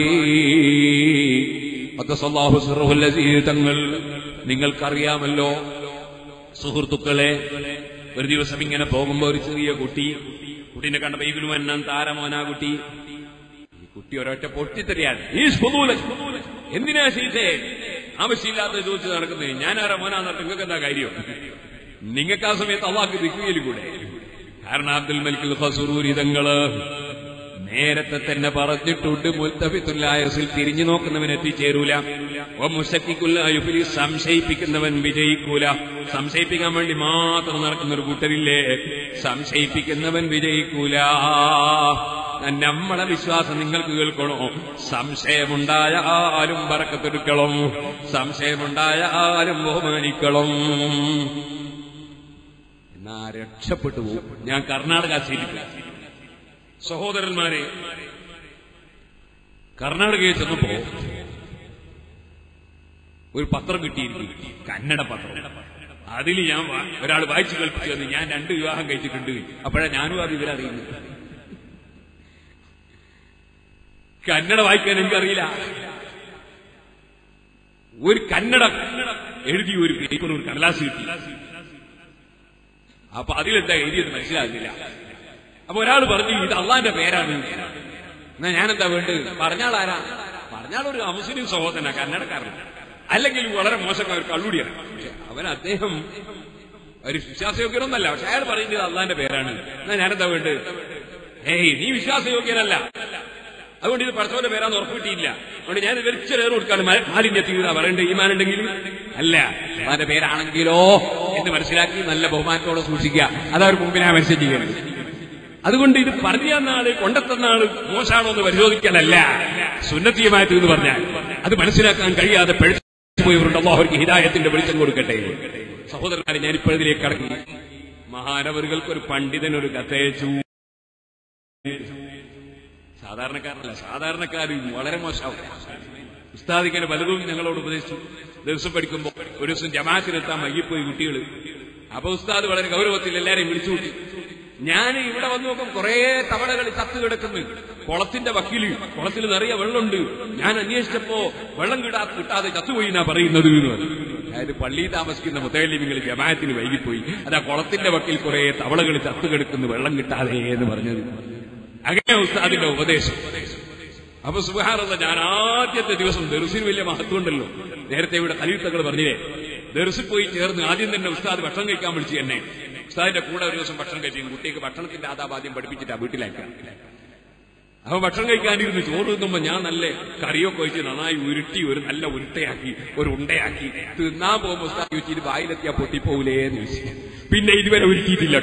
B: ഖദ്ദസല്ലാഹു സിർറുൽ ലദീ തങ്ങൾ, നിങ്ങൾക്കറിയാമല്ലോ സുഹൃത്തുക്കളെ, ഒരു ദിവസം ഇങ്ങനെ പോകുമ്പോ ഒരു ചെറിയ കുട്ടി, കുട്ടീനെ കണ്ട ബൈബിൾ വന്നാൻ താരമോനാ കുട്ടി. ഈ കുട്ടി ഒരൊറ്റ പൊട്ടിത്തെറിയാണ്. എന്തിനാ ശീസേ ആവശ്യമില്ലാത്ത ചോദിച്ചു നടക്കുന്നത്? ഞാനാരാ മോനാന്ന് പറഞ്ഞിട്ട് നിങ്ങൾക്ക് എന്താ കാര്യം? നിങ്ങൾക്ക് ആ സമയത്ത് അള്ളാഹ്ക്ക് ദിക്റിയിൽ കൂടെ. കാരണം അബ്ദുൽ മലിക് ഖസ്റൂനി തങ്ങള് നേരത്തെ തന്നെ പറഞ്ഞിട്ടുണ്ട്, മുൽതഫിത്തുല്ലായസിൽ തിരിഞ്ഞു നോക്കുന്നവൻ എത്തിച്ചേരൂല, സംശയിപ്പിക്കുന്നവൻ വിജയിക്കൂല. സംശയിപ്പിക്കാൻ വേണ്ടി മാത്രം നടക്കുന്ന ഒരു കൂട്ടരില്ലേ, സംശയിപ്പിക്കുന്നവൻ വിജയിക്കൂല. നമ്മളെ വിശ്വാസം നിങ്ങൾക്ക് കേൾക്കണോ? സംശയമുണ്ടായാലും ബറക്കത്തെടുക്കണം, സംശയമുണ്ടായാലും ബഹുമാനിക്കണം. എന്നാ രക്ഷപ്പെട്ടു പോകും. ഞാൻ കർണാടക സീറ്റില്ല സഹോദരന്മാരെ, കർണാടകയിൽ ചെന്നപ്പോ ഒരു പത്രം കിട്ടിയിരിക്കും, കന്നഡ പത്രം. അതിൽ ഞാൻ ഒരാൾ വായിച്ചു കേൾപ്പിച്ചു തന്നു, ഞാൻ രണ്ട് വിവാഹം കഴിച്ചിട്ടുണ്ട്. അപ്പോഴാ ഞാനും ആ വിവരം അറിയുന്നത്. കന്നഡ വായിക്കാൻ എനിക്കറിയില്ല. ഒരു കന്നഡ എഴുതിയ ഒരു പേപ്പർ, ഒരു കടലാസ് കിട്ടി. അപ്പൊ അതിലെന്താ എഴുതിയത് മനസ്സിലാകുന്നില്ല. അപ്പൊ ഒരാൾ പറഞ്ഞു ഇത് അള്ളാന്റെ പേരാണ്. എന്നാ ഞാനെന്താ വേണ്ടത്? പറഞ്ഞാളാരാ? പറഞ്ഞാളൊരു മുസ്ലിം സഹോദരനാ, കന്നഡക്കാരൻ. അല്ലെങ്കിൽ വളരെ മോശക്കാർ കള്ളുടിയാണ്. അവൻ അദ്ദേഹം ഒരു വിശ്വാസയോഗ്യനൊന്നല്ല, പക്ഷെ അയാൾ പറയുന്നത് അള്ളാന്റെ പേരാണ്. എന്നാ ഞാനെന്താ വേണ്ടത്? ഏയ് നീ വിശ്വാസയോഗ്യനല്ല, അതുകൊണ്ട് ഇത് പടച്ചവന്റെ പേരാന്ന് ഉറപ്പിട്ടില്ല. അതുകൊണ്ട് ഞാൻ വെച്ചേറ് കൊടുക്കാണ്. മാലിന്യത്തിൽ പറയേണ്ടത് ഈമാനുണ്ടെങ്കിൽ അല്ല, അള്ളാന്റെ പേരാണെങ്കിലോ എന്ന് മനസ്സിലാക്കി നല്ല ബഹുമാനത്തോടെ സൂക്ഷിക്കുക. അതവർക്ക് മുമ്പിനാ മെസ്സേജ് ചെയ്യരുത്. അതുകൊണ്ട് ഇത് പറഞ്ഞു തന്നാള് കൊണ്ടെത്തുന്നാള് മോശമാണോ എന്ന് പരിശോധിക്കലല്ല സുന്നത്തിയുമായിട്ട് എന്ന് പറഞ്ഞാൽ അത് മനസ്സിലാക്കാൻ കഴിയാതെ പിഴച്ചുപോയവരുണ്ട്. അല്ലാഹു അവർക്ക് ഹിദായത്തിന്റെ വെളിച്ചം കൊടുക്കട്ടെ. സഹോദരന്മാരെ, ഞാനിപ്പോഴതിലേക്ക് കടക്കി. മഹാനവറുകൾക്ക് ഒരു പണ്ഡിതനൊരു കത്തയച്ചു. സാധാരണക്കാരനല്ല, സാധാരണക്കാര് വളരെ മോശമാവും. ഉസ്താദിങ്ങനെ പലതും ഞങ്ങളോട് ഉപദേശിച്ചു. ദിവസം പഠിക്കുമ്പോൾ ഒരു ദിവസം ജമാഅത്തിനെത്താൻ വൈകിപ്പോയി കുട്ടികൾ. അപ്പൊ ഉസ്താദ് വളരെ ഗൗരവത്തിൽ എല്ലാരെയും വിളിച്ചു കൂട്ടി. ഞാൻ ഇവിടെ വന്നു നോക്കും കുറെ തവളകൾ ചത്തു കിടക്കുന്നു കുളത്തിന്റെ വക്കില്. കുളത്തിൽ നിറയെ വെള്ളമുണ്ട്. ഞാൻ അന്വേഷിച്ചപ്പോ വെള്ളം കിട്ടാ കിട്ടാതെ ചത്തുപോയി എന്നാ പറയുന്നത്. അതായത് പള്ളിയിൽ താമസിക്കുന്ന മുത്തലിമിങ്ങൾ ജമാഅത്തിന് വൈകിപ്പോയി. അതാ കുളത്തിന്റെ വക്കിൽ കുറെ തവളകൾ ചത്തു കിടക്കുന്നു വെള്ളം കിട്ടാതെ എന്ന് പറഞ്ഞത്. അങ്ങനെ ഉസ്താദിന്റെ ഉപദേശം. അപ്പൊ സുബ്ഹാനല്ലാഹ്, ഞാൻ ആദ്യത്തെ ദിവസം ദർസിന് വലിയ മഹത്വം ഉണ്ടല്ലോ. നേരത്തെ ഇവിടെ ഖലീഫകൾ പറഞ്ഞില്ലേ, ദർസിൽ പോയി ചേർന്ന് ആദ്യം തന്നെ ഉസ്താദ് ഭക്ഷണം കഴിക്കാൻ വിളിച്ചു എന്നെ. ഉസ്താദിന്റെ കൂടെ ഒരു ദിവസം ഭക്ഷണം കഴിച്ചു. കുട്ടിക്ക് ഭക്ഷണത്തിന്റെ ആദാബാദ്യം പഠിപ്പിച്ചിട്ടാ വീട്ടിലേക്കാൻ. അപ്പൊ ഭക്ഷണം കഴിക്കാനിരുന്ന് ചോറ് തിന്നുമ്പോ ഞാൻ നല്ല കറിയൊക്കെ വെച്ച് നന്നായി ഉരുട്ടി ഒരു നല്ല ഉരുട്ടയാക്കി ഒരു ഉണ്ടയാക്കി തിന്നാൻ പോകുമ്പോ ഉസ്താദ് ചോദിച്ചു, ഇത് വായിലെത്തിയാ പൊട്ടിപ്പോവില്ലേ എന്ന് ചോദിച്ചു. പിന്നെ ഇതുവരെ ഉരുട്ടിയിട്ടില്ല.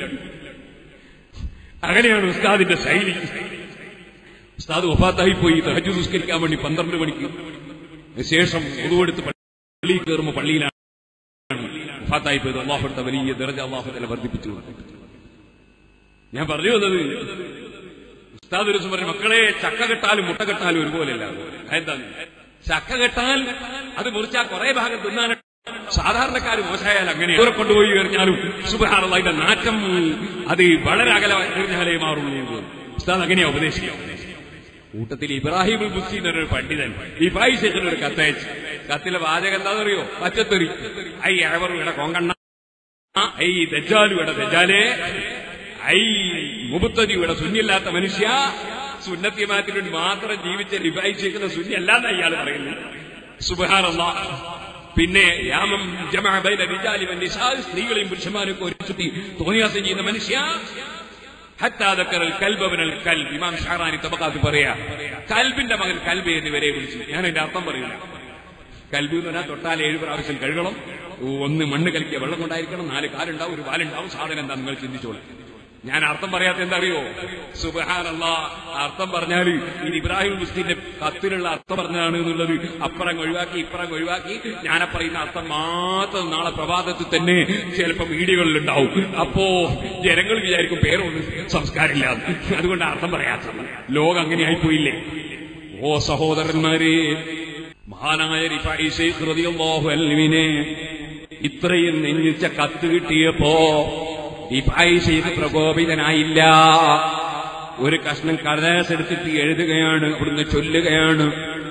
B: അങ്ങനെയാണ് ഉസ്താദിന്റെ ശൈലി. ഉസ്താദ് വഫാത്തായി പോയി. തഹജ്ജുദ് നിസ്കരിക്കാൻ വേണ്ടി പന്ത്രണ്ട് മണിക്ക് ശേഷം ഉദുവെടുത്ത് പള്ളിയിൽ കയറുമ്പോൾ പള്ളിയിലാണ് വഫാത്തായി പോയത്. അല്ലാഹു അടുത്ത വലിയ ദർജ അല്ലാഹു തആല വർദ്ധിപ്പിച്ചു. ഞാൻ പറഞ്ഞു വന്നത്, ഉസ്താദ് ഒരു ദിവസം പറഞ്ഞു, മക്കളെ ചക്ക കെട്ടാലും മുട്ട കെട്ടാലും ഒരുപോലെയല്ല. എന്താണ് ചക്ക കെട്ടാൽ അത് മുറിച്ചാൽ കുറെ ഭാഗം തിന്നാൻ സാധാരണക്കാർ മോശമായാൽ അങ്ങനെ ദൂരെ കൊണ്ടുപോയി എറിഞ്ഞാലും സുബ്ഹാനല്ലാഹ് അതിന്റെ നാറ്റം അത് വളരെ അകല എറിഞ്ഞാലേ മാറുള്ളൂ. ഉസ്താദ് അങ്ങനെയാ ഉപദേശിക്കുക. കൂട്ടത്തിൽ ഇബ്രാഹിം ബുസ്തി എന്നൊരു പണ്ഡിതൻ ഈ പായിശേഖരൻ ഒരു കത്തയച്ചു. കത്തിലെ വാചകം എന്താണെന്നറിയോ? പച്ചത്തെറി. ഐ അവരുടെ കൊങ്കണ്ണ, ഐ ദജ്ജാലുവിടെ ദജ്ജാലേ, ഐ മുബത്തദിയുടെ സുന്നിയല്ലാത്ത മനുഷ്യ, സുന്നത്തിയമാത്തിന് വേണ്ടി മാത്രം ജീവിച്ച ലിബായിശേഖരൻ സുന്നി അല്ലാന്ന് അയാൾ പറയുന്നു. സുബ്ഹാനല്ലാഹ്. പിന്നെ യാമം ജമഅ ബൈന റിജാലി വൻ നിസാ, സ്ത്രീകളെയും പുരുഷന്മാരെയൊക്കെ ഒരുമിച്ച് തോന്നിയാസം ചെയ്യുന്ന മനുഷ്യ. ഹത്താ ദക്കറൽ കൽബ ബനൽ കൽബ്. ഇമാം ഷഅറാനി തബഖാത്ത് പറയാ, കൽബിന്റെ മകൻ കൽബ് എന്ന് വരെ വിളിച്ചു. ഞാൻ അതിന്റെ അർത്ഥം പറയില്ല. കൽബ് എന്ന് പറഞ്ഞാൽ തൊട്ടാൽ ഏഴ് പ്രാവശ്യം കഴുകണം, ഒന്ന് മണ്ണ് കലക്കിയ വെള്ളം കൊണ്ടായിരിക്കണം, നാല് കാലുണ്ടാവും, ഒരു വാലുണ്ടാവും. സാധനം എന്താ നിങ്ങൾ ചിന്തിച്ചോളൂ. ഞാൻ അർത്ഥം പറയാത്ത എന്താ അറിയോ? സുബ്ഹാനല്ലാഹ്. അർത്ഥം പറഞ്ഞാൽ ഈ ഇബ്രാഹിം മുസ്ലിന്റെ കത്തിലുള്ള അർത്ഥം പറഞ്ഞതാണ് എന്നുള്ളത് അപ്പുറം ഒഴിവാക്കി ഇപ്പുറം ഒഴിവാക്കി ഞാൻ പറയുന്ന അർത്ഥം മാത്രം നാളെ പ്രഭാതത്തിൽ തന്നെ ചിലപ്പോൾ വീഡിയോകളിലുണ്ടാവും. അപ്പോ ജനങ്ങൾ വിചാരിക്കും പേരൊന്നും സംസ്കാരമില്ല. അതുകൊണ്ട് അർത്ഥം പറയാത്ത ലോകം അങ്ങനെ ആയിപ്പോയില്ലേ. ഓ സഹോദരന്മാരെ, മഹാനായ റിഫായി ശൈഖ് റളിയല്ലാഹു അൻഹുവിനെ ഇത്രയും നെഞ്ഞിച്ച കത്ത് കിട്ടിയപ്പോ റിഫായി ശൈഖ് പ്രകോപിതനായില്ല. ഒരു കഷ്ണം കടലാസ് എടുത്തിട്ട് എഴുതുകയാണ്, അവിടുന്ന് ചൊല്ലുകയാണ്,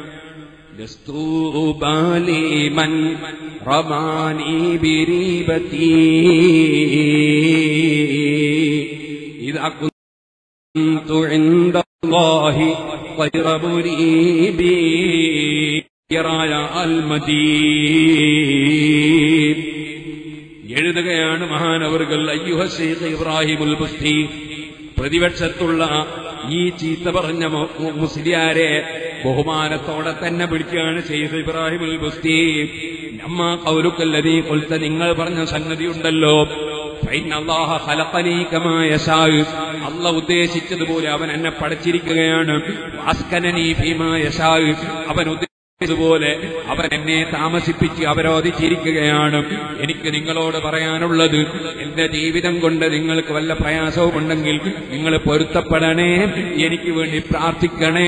B: ലസ്തൂബാലിമൻ റമാനി ബിരീബതി ഇദാ കുന്തു ഇൻദല്ലാഹി ഖൈറ മുരീബി യറായ അൽ മദീൻ. എഴുതുകയാണ് മഹാനവറുകൾ, അയ്യുഹ ശൈഖ് ഇബ്രാഹിമുൽ ബുസ്തി, പ്രതിപക്ഷത്തുള്ള ഈ ചീത്ത പറഞ്ഞ മുസ്ലിയാരെ ബഹുമാനത്തോടെ തന്നെ വിളിക്കുകയാണ് ശൈഖ് ഇബ്രാഹിമുൽ ബുസ്തി. നമ്മ ഖൗലുക്കല്ലദീ ഖുൽത, നിങ്ങൾ പറഞ്ഞ സംഗതിയുണ്ടല്ലോ, ഫഇന്നല്ലാഹ ഖലഖനീ കമാ യശാ, അല്ലാഹു ഉദ്ദേശിച്ചതുപോലെ അവൻ എന്നെ പടച്ചിരിക്കുകയാണ്. വഅസ്കനനീ ഫീമാ യശാ, അവൻ ഇതുപോലെ അവൻ എന്നെ താമസിപ്പിച്ച് അവരോധിച്ചിരിക്കുകയാണ്. എനിക്ക് നിങ്ങളോട് പറയാനുള്ളത്, എന്റെ ജീവിതം കൊണ്ട് നിങ്ങൾക്ക് വല്ല പ്രയാസവും ഉണ്ടെങ്കിൽ നിങ്ങൾ പൊരുത്തപ്പെടണേ, എനിക്ക് വേണ്ടി പ്രാർത്ഥിക്കണേ.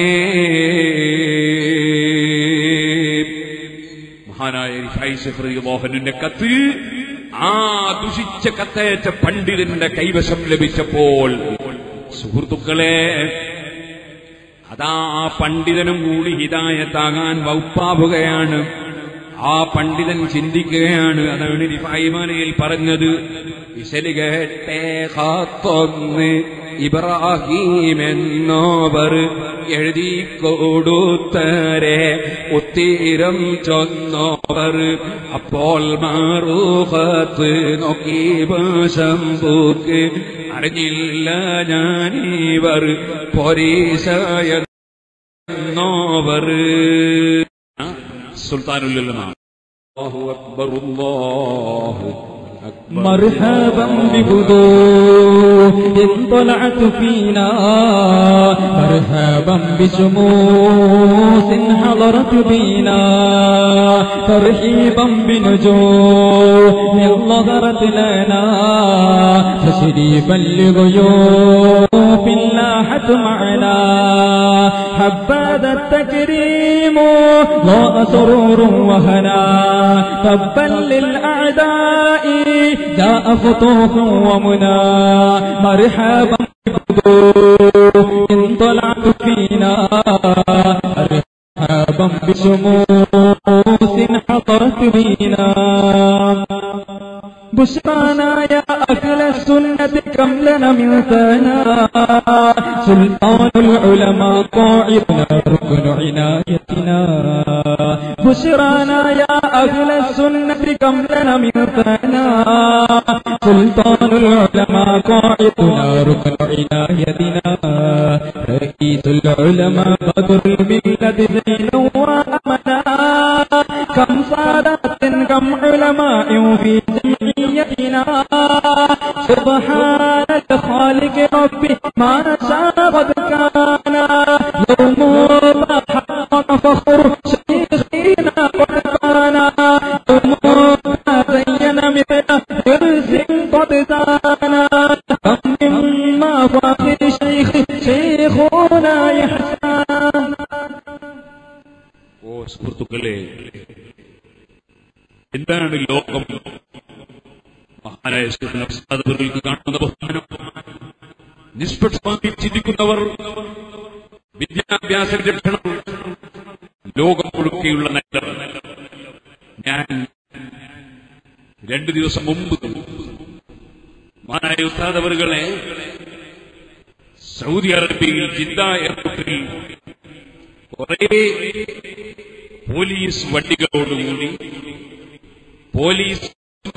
B: മഹാനായ റിഫായി ശൈഖ് റളിയല്ലാഹു അൻഹുവിന്റെ കത്ത് ആ ദുഷിച്ച കത്തയച്ച പണ്ഡിതന്റെ കൈവശം ലഭിച്ചപ്പോൾ, സുഹൃത്തുക്കളെ, അതാ ആ പണ്ഡിതനും കൂടി ഹിദായത്താകാൻ വകുപ്പാവുകയാണ്. ആ പണ്ഡിതൻ ചിന്തിക്കുകയാണ്. അതാണ് റിഫായിമാനയിൽ പറഞ്ഞത്, വിശല് കേട്ടേ ഖത്തൊന്ന് ഇബ്രാഹിം എന്നോവർ എഴുതി കൊടുത്തരെ ഉത്തീരം ചൊന്നോവർ. അപ്പോൾ മാറൂഖത്ത് നോക്കി ശംഭൂക്ക് അറിഞ്ഞില്ല ഞാനീവർ പൊരീശയെന്നോവർ. സുൽത്താനുൽ ഉലമാ. അല്ലാഹു അക്ബർ, അല്ലാഹു
C: مرحبا ببدور طلعت فينا مرحبا بشموس حضرت بينا ترحيبا بنجوم ظهرت لنا تشريفا لضيوف لاحت معنا حبذا التكريم ضاء سرور وهنا تبا للأعداء جاء فتوح ومنى مرحبا إن طلعت فينا مرحبا بشموس حضرت بينا بشرانا يا أهل السنة كم لنا من ثنا سلطان العلماء قاعدنا ركن عنايتنا بشرانا يا أهل السنة كم لنا من ثنا سلطان العلماء قاعدنا ركن عنايتنا رئيس العلماء بدر الملة زينا وأمنا كم سادات كم علماء في جمعيتنا سبحان الخالق ربي ما شاء قد كان يوم ما حقق فخر شيخنا قد كان يوم ما زين مثل درس قد زانا كم مما فاخر شيخ شيخنا يحسان.
A: ഓ സുഹൃത്തുക്കളെ, എന്താണ് ലോകം? മഹാനായ അവർക്ക് കാണുന്ന ബഹുമാനം, നിഷ്പക്ഷമായി ചിന്തിക്കുന്നവർ, വിദ്യാഭ്യാസ രക്ഷണം, ലോകം ഒഴുക്കെയുള്ള നേട്ടം. ഞാൻ രണ്ടു ദിവസം മുമ്പ് മഹാനായ ഉസ്താദ് അവറുകളെ സൗദി അറേബ്യയിൽ ജിദ്ദ എയർപോർട്ടിൽ കുറെ പോലീസ് വണ്ടികളോടുകൂടി പോലീസ്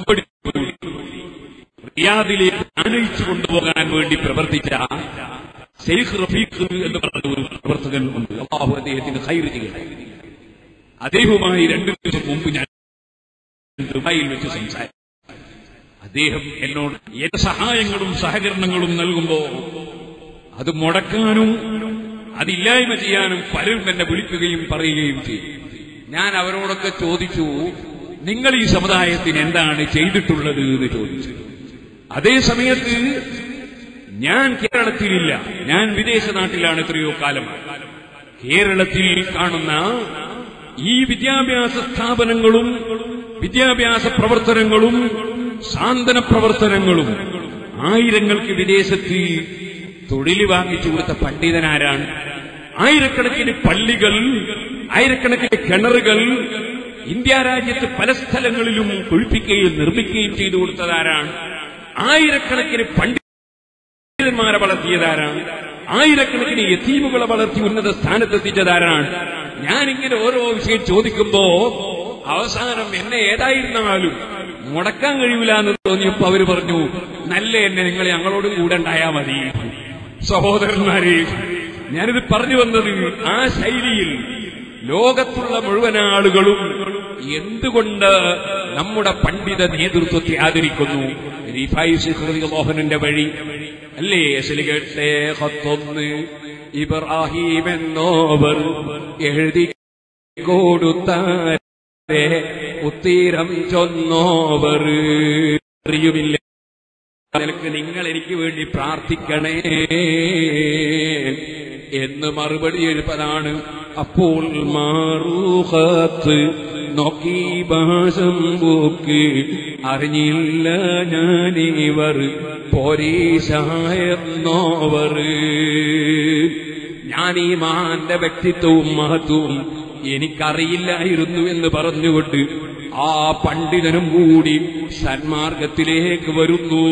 A: റിയാദിലേക്ക് ആനയിച്ചു കൊണ്ടുപോകാൻ വേണ്ടി പ്രവർത്തിച്ച ഷെയ്ഖ് റഫീഖ് എന്ന് പറഞ്ഞ ഒരു പ്രവർത്തകൻ ഉണ്ട്. അല്ലാഹു അദ്ദേഹത്തിന് ഖൈർ ചെയ്യട്ടെ. അദ്ദേഹവുമായി രണ്ടു ദിവസം മുമ്പ് ഞാൻ ദുബായിൽ വെച്ച് സംസാരിച്ചു. അദ്ദേഹം എന്നോട് ഏത് സഹായങ്ങളും സഹകരണങ്ങളും നൽകുമ്പോ അത് മുടക്കാനും അതില്ലായ്മ ചെയ്യാനും പലരും എന്നെ വിളിക്കുകയും പറയുകയും ചെയ്യും. ഞാൻ അവരോടൊക്കെ ചോദിച്ചു, നിങ്ങൾ ഈ സമുദായത്തിന് എന്താണ് ചെയ്തിട്ടുള്ളത് എന്ന് ചോദിച്ചു. അതേ സമയത്ത് ഞാൻ കേരളത്തിലില്ല, ഞാൻ വിദേശ നാട്ടിലാണ് എത്രയോ കാലമായി. കേരളത്തിൽ കാണുന്ന ഈ വിദ്യാഭ്യാസ സ്ഥാപനങ്ങളും വിദ്യാഭ്യാസ പ്രവർത്തനങ്ങളും സാന്ത്വന പ്രവർത്തനങ്ങളും ആയിരങ്ങൾക്ക് വിദേശത്ത് തൊഴിൽ വാങ്ങിച്ചു കൊടുത്ത പണ്ഡിതനാരാണ്? ആയിരക്കണക്കിന് പള്ളികൾ, ആയിരക്കണക്കിന് കിണറുകൾ ഇന്ത്യ രാജ്യത്ത് പല സ്ഥലങ്ങളിലും കുഴിപ്പിക്കുകയും നിർമ്മിക്കുകയും ചെയ്തു കൊടുത്തതാരാണ്? ആയിരക്കണക്കിന് പണ്ഡിതന്മാരെ വളർത്തിയതാരാണ്? ആയിരക്കണക്കിന് യതീമുകളെ വളർത്തി ഉന്നത സ്ഥാനത്തെത്തിച്ചതാരാണ്? ഞാനിങ്ങനെ ഓരോ വിഷയം ചോദിക്കുമ്പോ അവസാനം എന്നെ ഏതായിരുന്നാലും മുടക്കാൻ കഴിയൂല എന്ന് തോന്നിയപ്പോ അവര് പറഞ്ഞു, നല്ല എന്നെ നിങ്ങൾ ഞങ്ങളോടും കൂടെ ഉണ്ടായാ മതി. സഹോദരന്മാരെ, ഞാനിത് പറഞ്ഞു വന്നത് ആ ശൈലിയിൽ ലോകത്തുള്ള മുഴുവൻ ആളുകളും എന്തുകൊണ്ട് നമ്മുടെ പണ്ഡിത നേതൃത്വത്തെ ആദരിക്കുന്നു? റിഫായിന്റെ വഴി അല്ലേ? കേട്ടേ ഹത്തൊന്ന് ഇബ്രാഹിം എന്നോവർ എഴുതി കൊടുത്താരെ ഉത്തീരം ചൊന്നോവർ അറിയുമില്ല. നിനക്ക് നിങ്ങൾ എനിക്ക് വേണ്ടി പ്രാർത്ഥിക്കണേ എന്ന് മറുപടി എഴുപ്പതാണ്. അപ്പോൾ മാറൂഹത്ത് നോക്കി ഭാഷം ബൂക്ക് അറിഞ്ഞില്ല ഞാനിവർ പോരീശായെന്നോവർ. ഞാൻ ഈ മഹാന്റെ വ്യക്തിത്വവും മഹത്വവും എനിക്കറിയില്ലായിരുന്നു എന്ന് പറഞ്ഞുകൊണ്ട് ആ പണ്ഡിതനും കൂടി സന്മാർഗത്തിലേക്ക് വരുന്നു.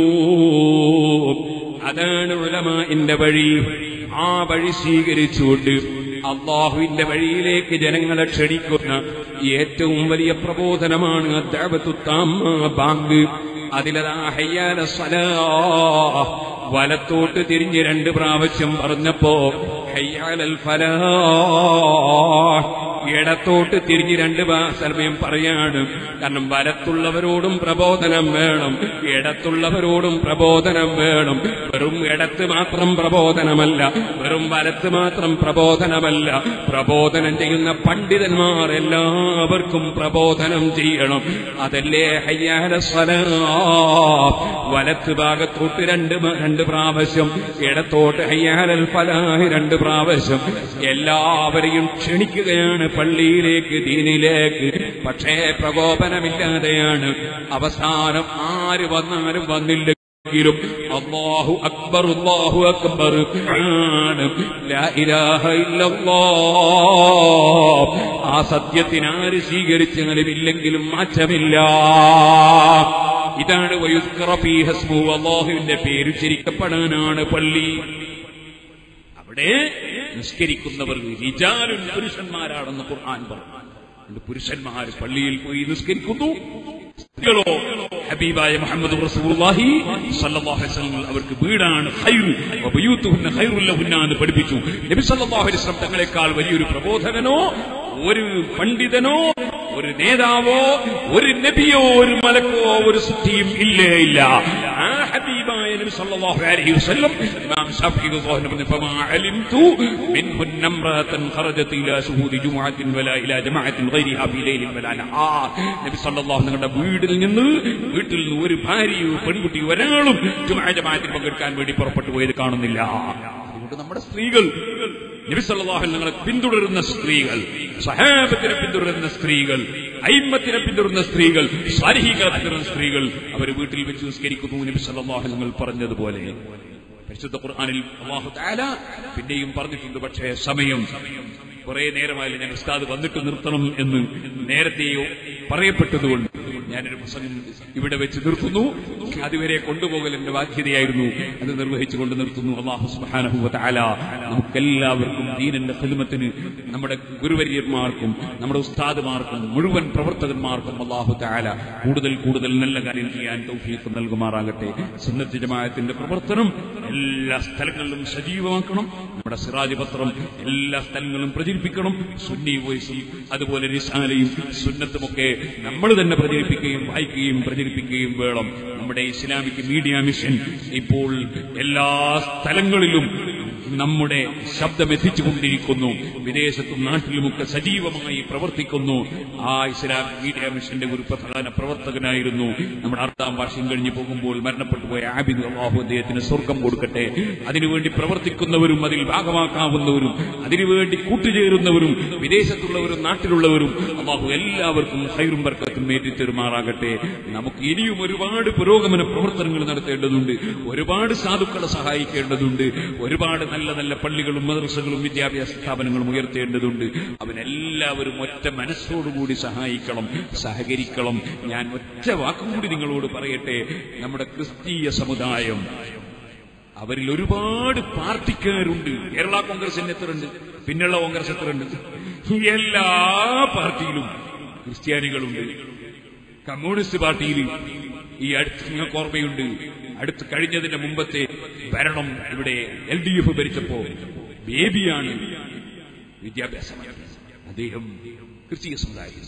A: അതാണ് ഉലമാഇന്റെ വഴി. ആ വഴി സ്വീകരിച്ചുകൊണ്ട് അള്ളാഹുവിന്റെ വഴിയിലേക്ക് ജനങ്ങളെ ക്ഷണിക്കുന്ന ഏറ്റവും വലിയ പ്രബോധനമാണ് ദഅവത്തു താമ്മ, ബാങ്ക്. അതിലതാ ഹയ്യാല സ്വലാഹ് വലത്തോട്ട് തിരിഞ്ഞ് രണ്ട് പ്രാവശ്യം പറഞ്ഞപ്പോ ഹയ്യാലൽ ഫലാഹ്
B: ഇടത്തോട്ട് തിരിഞ്ഞ് രണ്ട് സമയം പറയാണ്. കാരണം വലത്തുള്ളവരോടും പ്രബോധനം വേണം, ഇടത്തുള്ളവരോടും പ്രബോധനം വേണം. വെറും ഇടത്ത് മാത്രം പ്രബോധനമല്ല, വെറും വലത്ത് മാത്രം പ്രബോധനമല്ല. പ്രബോധനം ചെയ്യുന്ന പണ്ഡിതന്മാർ എല്ലാവർക്കും പ്രബോധനം ചെയ്യണം. അതല്ലേ ഹയ്യ അലസ്സലാ. വലത്ത് ഭാഗത്തോട്ട് രണ്ട് രണ്ട് പ്രാവശ്യം, ഇടത്തോട്ട് ഹയ്യ അലൽ ഫലാഹ് രണ്ട് പ്രാവശ്യം. എല്ലാവരെയും ക്ഷണിക്കുകയാണ് പള്ളിയിലേക്ക്, ദീനിലേക്ക്. പക്ഷേ പ്രകോപനമില്ലാതെയാണ്. അവസാനം ആര് വന്നാലും വന്നില്ലെങ്കിലും അല്ലാഹു അക്ബർ അല്ലാഹു അക്ബർ ആണ്, ലാ ഇലാഹ ഇല്ലല്ലാഹ്. ആ സത്യത്തിനാര് സ്വീകരിച്ചാലും ഇല്ലെങ്കിലും മാറ്റമില്ല. ഇതാണ് വയുസ്കറ ഫീഹി ഇസ്മുഹു, അല്ലാഹുവിന്റെ പേര് ഉച്ചരിക്കപ്പെടാനാണ് പള്ളി. അവിടെ നിസ്കരിക്കുന്നവർ റിജാലുൻ പുരുഷന്മാരാണെന്ന് ഖുർആൻ പറഞ്ഞു. പുരുഷന്മാർ പള്ളിയിൽ പോയി നിസ്കരിക്കുന്നു. സ്ത്രീകളോ ഹബീബായ മുഹമ്മദ് റസൂലുള്ളാഹി സ്വല്ലല്ലാഹു അലൈഹി വസല്ലം അവർക്ക് വീടാണ് ഖൈറു വബയൂതുഹുന്ന ഖൈറുൽ ലഹുന്ന എന്ന് പഠിപ്പിച്ചു. നബി സ്വല്ലല്ലാഹു അലൈഹി വസല്ലം തങ്ങളെക്കാൾ വലിയൊരു പ്രബോധകനോ ഒരു പണ്ഡിതനോ ഒരു നേതാവോ ഒരു നബിയോ ഒരു മലക്കോ ഒരു സുദ്ധിയും ഇല്ലേ ഇല്ല. ആ ഹബീബായ നബി സല്ലല്ലാഹു അലൈഹി വസല്ലം ഇമാം ശാഫിഈ റളിയല്ലാഹു ഫമാ അലിംതു മിൻഹു നംറതൻ ഖറജത് ഇലാ ശുഹൂദി ജുമുഅത്തിൻ വലാ ഇലാ ജമാഅത്തിൻ ഗൈരിഹാ ഫീ ലൈലിൻ വലാ നഹാർ. നബി സല്ലല്ലാഹു നിങ്ങളുടെ വീട്ടിൽ നിന്ന് വീട്ടിൽ നിന്ന് ഒരു ഭാര്യയോ പെൺകുട്ടി ഒരാളും ജുമുഅ ജമാഅത്തിൽ പങ്കെടുക്കാൻ വേണ്ടി പുറപ്പെട്ടു പോയത് കാണുന്നില്ല. അതുകൊണ്ട് നമ്മുടെ സ്ത്രീകൾ, നബി സല്ലല്ലാഹു അലൈഹി വസല്ലം പിന്തുടരുന്ന സ്ത്രീകൾ, സ്വഹാബത്തിനെ പിന്തുടരുന്ന സ്ത്രീകൾ, അയിമ്മത്തിനെ പിന്തുടരുന്ന സ്ത്രീകൾ, സാലിഹീകളെ പിന്തുടരുന്ന സ്ത്രീകൾ അവർ വീട്ടിൽ വെച്ച് നിസ്കരിക്കുന്നു. നബി സല്ലല്ലാഹു അലൈഹി വസല്ലം പറഞ്ഞതുപോലെ പരിശുദ്ധ ഖുർആനിൽ അല്ലാഹു തആല പിന്നെയും പറഞ്ഞിട്ടുണ്ട്. പക്ഷേ സമയം കുറെ നേരമായാലും ഞാൻ ഉസ്താദ് വന്നിട്ട് നിർത്തണം എന്ന് നേരത്തെയോ പറയപ്പെട്ടതുകൊണ്ട് ഞാനൊരു പ്രസംഗം ഇവിടെ വെച്ച് നിർത്തുന്നു. അതുവരെ കൊണ്ടുപോകൽ എന്റെ ബാധ്യതയായിരുന്നു, അത് നിർവഹിച്ചുകൊണ്ട് നിർത്തുന്നു. അല്ലാഹു സുബ്ഹാനഹു വ തആല നമുക്കെല്ലാവർക്കും ദീനിന്റെ ഖിദ്മത്തിന്, നമ്മുടെ ഗുരുവര്യന്മാർക്കും നമ്മുടെ ഉസ്താദുമാർക്കും മുഴുവൻ പ്രവർത്തകന്മാർക്കും അല്ലാഹു തആല കൂടുതൽ കൂടുതൽ നല്ല കാര്യം ചെയ്യാൻ തൗഫീഖ് നൽകുമാറാകട്ടെ. സുന്നത്ത് ജമാഅത്തിന്റെ പ്രവർത്തനം എല്ലാ സ്ഥലങ്ങളിലും സജീവമാക്കണം. നമ്മുടെ സിറാജ് പത്രം എല്ലാ സ്ഥലങ്ങളിലും പ്രചരിപ്പിക്കണം. സുന്നി വോയിസും അതുപോലെ റിസാലയും സുന്നത്തുമൊക്കെ നമ്മൾ തന്നെ പ്രചരിപ്പിക്കുകയും വായിക്കുകയും പ്രചരിപ്പിക്കുകയും വേണം. നമ്മുടെ ഇസ്ലാമിക് മീഡിയ മിഷൻ ഇപ്പോൾ എല്ലാ സ്ഥലങ്ങളിലും നമ്മുടെ ശബ്ദം എത്തിച്ചുകൊണ്ടിരിക്കുന്നു. വിദേശത്തും നാട്ടിലുമൊക്കെ സജീവമായി പ്രവർത്തിക്കുന്നു. ആ ഇസ്ലാമിക് മീഡിയ മിഷന്റെ ഒരു പ്രധാന പ്രവർത്തകനായിരുന്നു നമ്മുടെ അർത്താം വാർഷികം കഴിഞ്ഞു പോകുമ്പോൾ മരണപ്പെട്ടുപോയ ആബിദ്. അല്ലാഹു അദ്ദേഹത്തിന് സ്വർഗം കൊടുക്കട്ടെ. അതിനുവേണ്ടി പ്രവർത്തിക്കുന്നവരും അതിൽ ഭാഗമാക്കാവുന്നവരും അതിനുവേണ്ടി കൂട്ടുചേരുന്നവരും വിദേശത്തുള്ളവരും നാട്ടിലുള്ളവരും അല്ലാഹു എല്ലാവർക്കും ഖൈറും ബർക്കത്തും നേടിത്തരുമാറാകട്ടെ. നമുക്ക് ഇനിയും ഒരുപാട് പുരോഗമന പ്രവർത്തനങ്ങൾ നടത്തേണ്ടതുണ്ട്, ഒരുപാട് സാധുക്കളെ സഹായിക്കേണ്ടതുണ്ട്, ഒരുപാട് നല്ല നല്ല പള്ളികളും മദ്രസകളും വിദ്യാഭ്യാസ സ്ഥാപനങ്ങളും ഉയർത്തേണ്ടതുണ്ട്. അവനെല്ലാവരും ഒറ്റ മനസ്സോടുകൂടി സഹായിക്കണം, സഹകരിക്കണം. ഞാൻ ഒറ്റ വാക്കും കൂടി നിങ്ങളോട് പറയട്ടെ. നമ്മുടെ ക്രിസ്തീയ സമുദായം, അവരിൽ ഒരുപാട് പാർട്ടിക്കാരുണ്ട്. കേരള കോൺഗ്രസിന് എത്രയുണ്ട്, പിന്നുള്ള കോൺഗ്രസ് എത്രയുണ്ട്? എല്ലാ പാർട്ടിയിലും ക്രിസ്ത്യാനികളുണ്ട്. കമ്മ്യൂണിസ്റ്റ് പാർട്ടിയിൽ ഈ അടുത്ത് നിങ്ങൾക്ക് ഓർമ്മയുണ്ട്, അടുത്ത് കഴിഞ്ഞതിന്റെ മുമ്പത്തെ ഭരണം ഇവിടെ എൽ ഡി എഫ് ഭരിച്ചപ്പോ ബേബിയാണ് വിദ്യാഭ്യാസം. അദ്ദേഹം ക്രിസ്തീയ സമുദായം.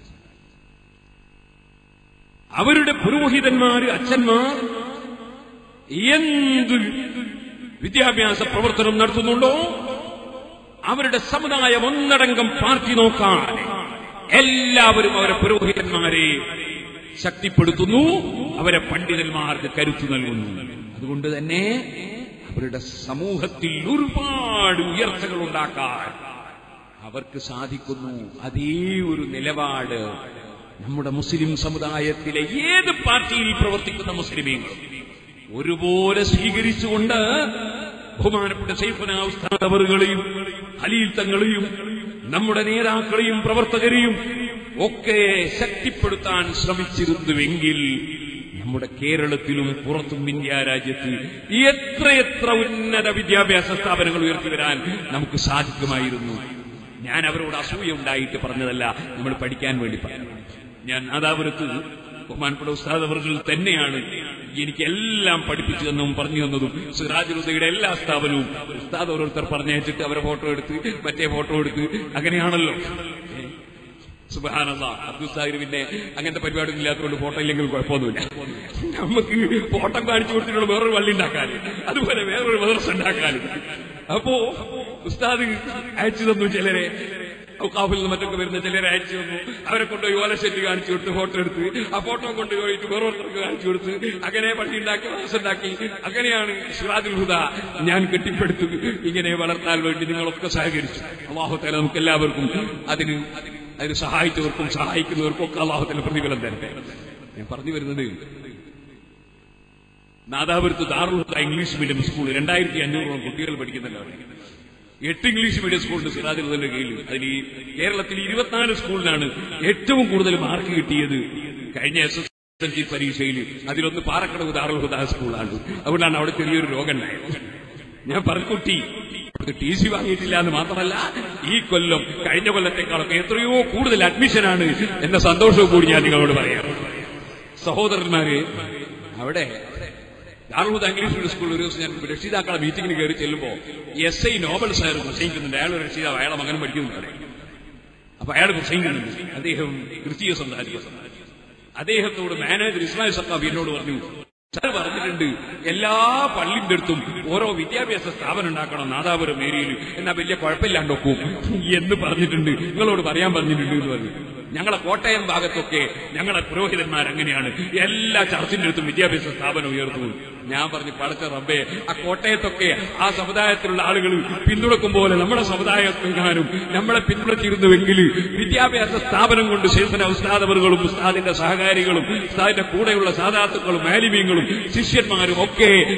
B: അവരുടെ പുരോഹിതന്മാര്, അച്ഛന്മാർ എന്ത് വിദ്യാഭ്യാസ പ്രവർത്തനം നടത്തുന്നുണ്ടോ അവരുടെ സമുദായം ഒന്നടങ്കം പാർട്ടി നോക്കാൻ എല്ലാവരും അവരെ പുരോഹിതന്മാരെ ശക്തിപ്പെടുത്തുന്നു, അവരെ പണ്ഡിതന്മാർക്ക് കരുത്തു നൽകുന്നു. അതുകൊണ്ട് തന്നെ അവരുടെ സമൂഹത്തിൽ ഒരുപാട് ഉയർച്ചകൾ ഉണ്ടാക്കാൻ അവർക്ക് സാധിക്കുന്നു. അതേ ഒരു നിലപാട് നമ്മുടെ മുസ്ലിം സമുദായത്തിലെ ഏത് പാർട്ടിയിൽ പ്രവർത്തിക്കുന്ന മുസ്ലിമീങ്ങൾ ഒരുപോലെ സ്വീകരിച്ചുകൊണ്ട് ബഹുമാനപ്പെട്ട ശൈഖുനാ ഉസ്താദ് അവറുകളെയും ഖലീൽ തങ്ങളെയും നമ്മുടെ നേതാക്കളെയും പ്രവർത്തകരെയും ഒക്കെ ശക്തിപ്പെടുത്താൻ ശ്രമിച്ചിരുന്നുവെങ്കിൽ നമ്മുടെ കേരളത്തിലും പുറത്തും ഇന്ത്യ രാജ്യത്ത് എത്രയെത്ര ഉന്നത വിദ്യാഭ്യാസ സ്ഥാപനങ്ങൾ ഉയർത്തിവരാൻ നമുക്ക് സാധിക്കുമായിരുന്നു. ഞാൻ അവരോട് അസൂയ ഉണ്ടായിട്ട് പറഞ്ഞതല്ല, നമ്മൾ പഠിക്കാൻ വേണ്ടി പറഞ്ഞു. ഞാൻ നാദാപുരത്ത് ബഹുമാനപ്പെട്ട ഉസ്താദ് അവർകൾ തന്നെയാണ് എനിക്കെല്ലാം പഠിപ്പിച്ചു തന്നതും പറഞ്ഞു തന്നതും. സിറാജുൽ ഹുദയുടെ എല്ലാ സ്ഥാപനവും ഉസ്താദ് ഓരോരുത്തർ പറഞ്ഞയച്ചിട്ട് അവരെ ഫോട്ടോ എടുത്ത് മറ്റേ ഫോട്ടോ എടുത്ത് അങ്ങനെയാണല്ലോ. സുബ്ഹാനല്ലാഹ്. അബ്ദുൽ സാഹിർ പിന്നെ അങ്ങനത്തെ പരിപാടിയൊന്നും ഇല്ലാത്തതുകൊണ്ട് ഫോട്ടോ ഇല്ലെങ്കിലും കുഴപ്പമൊന്നുമില്ല. നമുക്ക് ഫോട്ടോ കാണിച്ചു കൊടുത്തിട്ടുള്ള വേറൊരു പള്ളി ഉണ്ടാക്കാൻ, അതുപോലെ വേറൊരു മദ്രസ ഉണ്ടാക്കാൻ. അപ്പോ ഉസ്താദ് അയച്ചു തന്നു ചിലരെ, ഔഖാഫിൽ നിന്ന് മറ്റൊക്കെ വരുന്ന ചിലരെ അയച്ചു തന്നു. അവരെ കൊണ്ടുപോയി ഓലശെറ്റ് കാണിച്ചു കൊടുത്ത് ഫോട്ടോ എടുത്ത് ആ ഫോട്ടോ കൊണ്ടുപോയിട്ട് വേറൊരുത്തർക്ക് കാണിച്ചു കൊടുത്ത് അങ്ങനെ പള്ളി ഉണ്ടാക്കി മദ്രസ ഉണ്ടാക്കി. അങ്ങനെയാണ് സിറാജുൽ ഹുദ ഞാൻ കെട്ടിപ്പടുത്തു. ഇങ്ങനെ വളർത്താൻ വേണ്ടി നിങ്ങളൊക്കെ സഹകരിച്ചു. അല്ലാഹു തആല നമുക്ക് എല്ലാവർക്കും അതിന് അതിന് സഹായിച്ചവർക്കും സഹായിക്കുന്നവർക്കും ഒക്കെ അല്ലാഹു തആല പ്രതിഫലം തരട്ടെ. ഞാൻ പറഞ്ഞു വരുന്നത്, നാദാപുരത്ത് Darul Huda English medium school രണ്ടായിരത്തി അഞ്ഞൂറോളം കുട്ടികൾ പഠിക്കുന്നില്ല. എട്ട് ഇംഗ്ലീഷ് മീഡിയം സ്കൂളിന്റെ സിറാജുൽ ഹുദയുടെ കീഴിൽ. അതിൽ കേരളത്തിൽ ഇരുപത്തിനാല് സ്കൂളിലാണ് ഏറ്റവും കൂടുതൽ മാർക്ക് കിട്ടിയത് കഴിഞ്ഞ എസ് എസ് എൽ സി പരീക്ഷയിൽ. അതിലൊന്ന് പാറക്കടവ് ദാറുൽ ഹുദ സ്കൂളാണ്. അതുകൊണ്ടാണ് അവിടെ ചെറിയൊരു രോഗം ഉണ്ടായത്. ഞാൻ പറഞ്ഞുകുട്ടി ടി സി വാങ്ങിയിട്ടില്ല എന്ന് മാത്രമല്ല, ഈ കൊല്ലം കഴിഞ്ഞ കൊല്ലത്തെക്കാളൊക്കെ എത്രയോ കൂടുതൽ അഡ്മിഷനാണ് എന്ന സന്തോഷവും കൂടി ഞാൻ നിങ്ങളോട് പറയാം. സഹോദരന്മാരെ, അവിടെ ദാറുൽ ഹുദ ഇംഗ്ലീഷ് മീഡിയം സ്കൂളിൽ ഒരു ദിവസം ഞാൻ രക്ഷിതാക്കളെ മീറ്റിംഗിന് കയറി ചെല്ലുമ്പോ എസ് ഐ നോബൽ സാർ പ്രസംഗിക്കുന്നുണ്ട്. അയാൾ രക്ഷിതാവ്, അയാളെ മകൻ പഠിക്കുന്നുണ്ട്. അപ്പൊ അയാൾ പ്രസംഗിക്കുന്നുണ്ട്. അദ്ദേഹം ക്രിസ്തീയ സംസാരിക്കുന്നു. അദ്ദേഹത്തോട് മാനേജർ ഇസ്മായിൽ സഖാഫി എന്നോട് പറഞ്ഞു, സാർ പറഞ്ഞിട്ടുണ്ട് എല്ലാ പള്ളിന്റെ അടുത്തും ഓരോ വിദ്യാഭ്യാസ സ്ഥാപനം ഉണ്ടാക്കണം നാദാപുരം ഏരിയയിൽ, എന്നാ വലിയ കുഴപ്പമില്ലാണ്ടൊക്കും എന്ന് പറഞ്ഞിട്ടുണ്ട്. നിങ്ങളോട് പറയാൻ പറഞ്ഞിട്ടുണ്ട് എന്ന് പറഞ്ഞു. ഞങ്ങളെ കോട്ടയം ഭാഗത്തൊക്കെ ഞങ്ങളെ പുരോഹിതന്മാർ അങ്ങനെയാണ്, എല്ലാ ചർച്ചിന്റെ അടുത്തും വിദ്യാഭ്യാസ സ്ഥാപനം ഉയർത്തുന്നു. ഞാൻ പറഞ്ഞു, പടച്ച റബ്ബേ, ആ കോട്ടയത്തൊക്കെ ആ സമുദായത്തിലുള്ള ആളുകൾ പിന്തുണക്കും പോലെ നമ്മുടെ സമുദായത്തിനും നമ്മളെ പിന്തുണച്ചിരുന്നുവെങ്കിൽ വിദ്യാഭ്യാസ സ്ഥാപനം കൊണ്ട് ശൈഖുന ഉസ്താദവറുകളും ഉസ്താദിന്റെ സഹകാരികളും ഉസ്താദിന്റെ കൂടെയുള്ള സാദാത്തുക്കളും മാലിമീങ്ങളും ശിഷ്യന്മാരും ഒക്കെ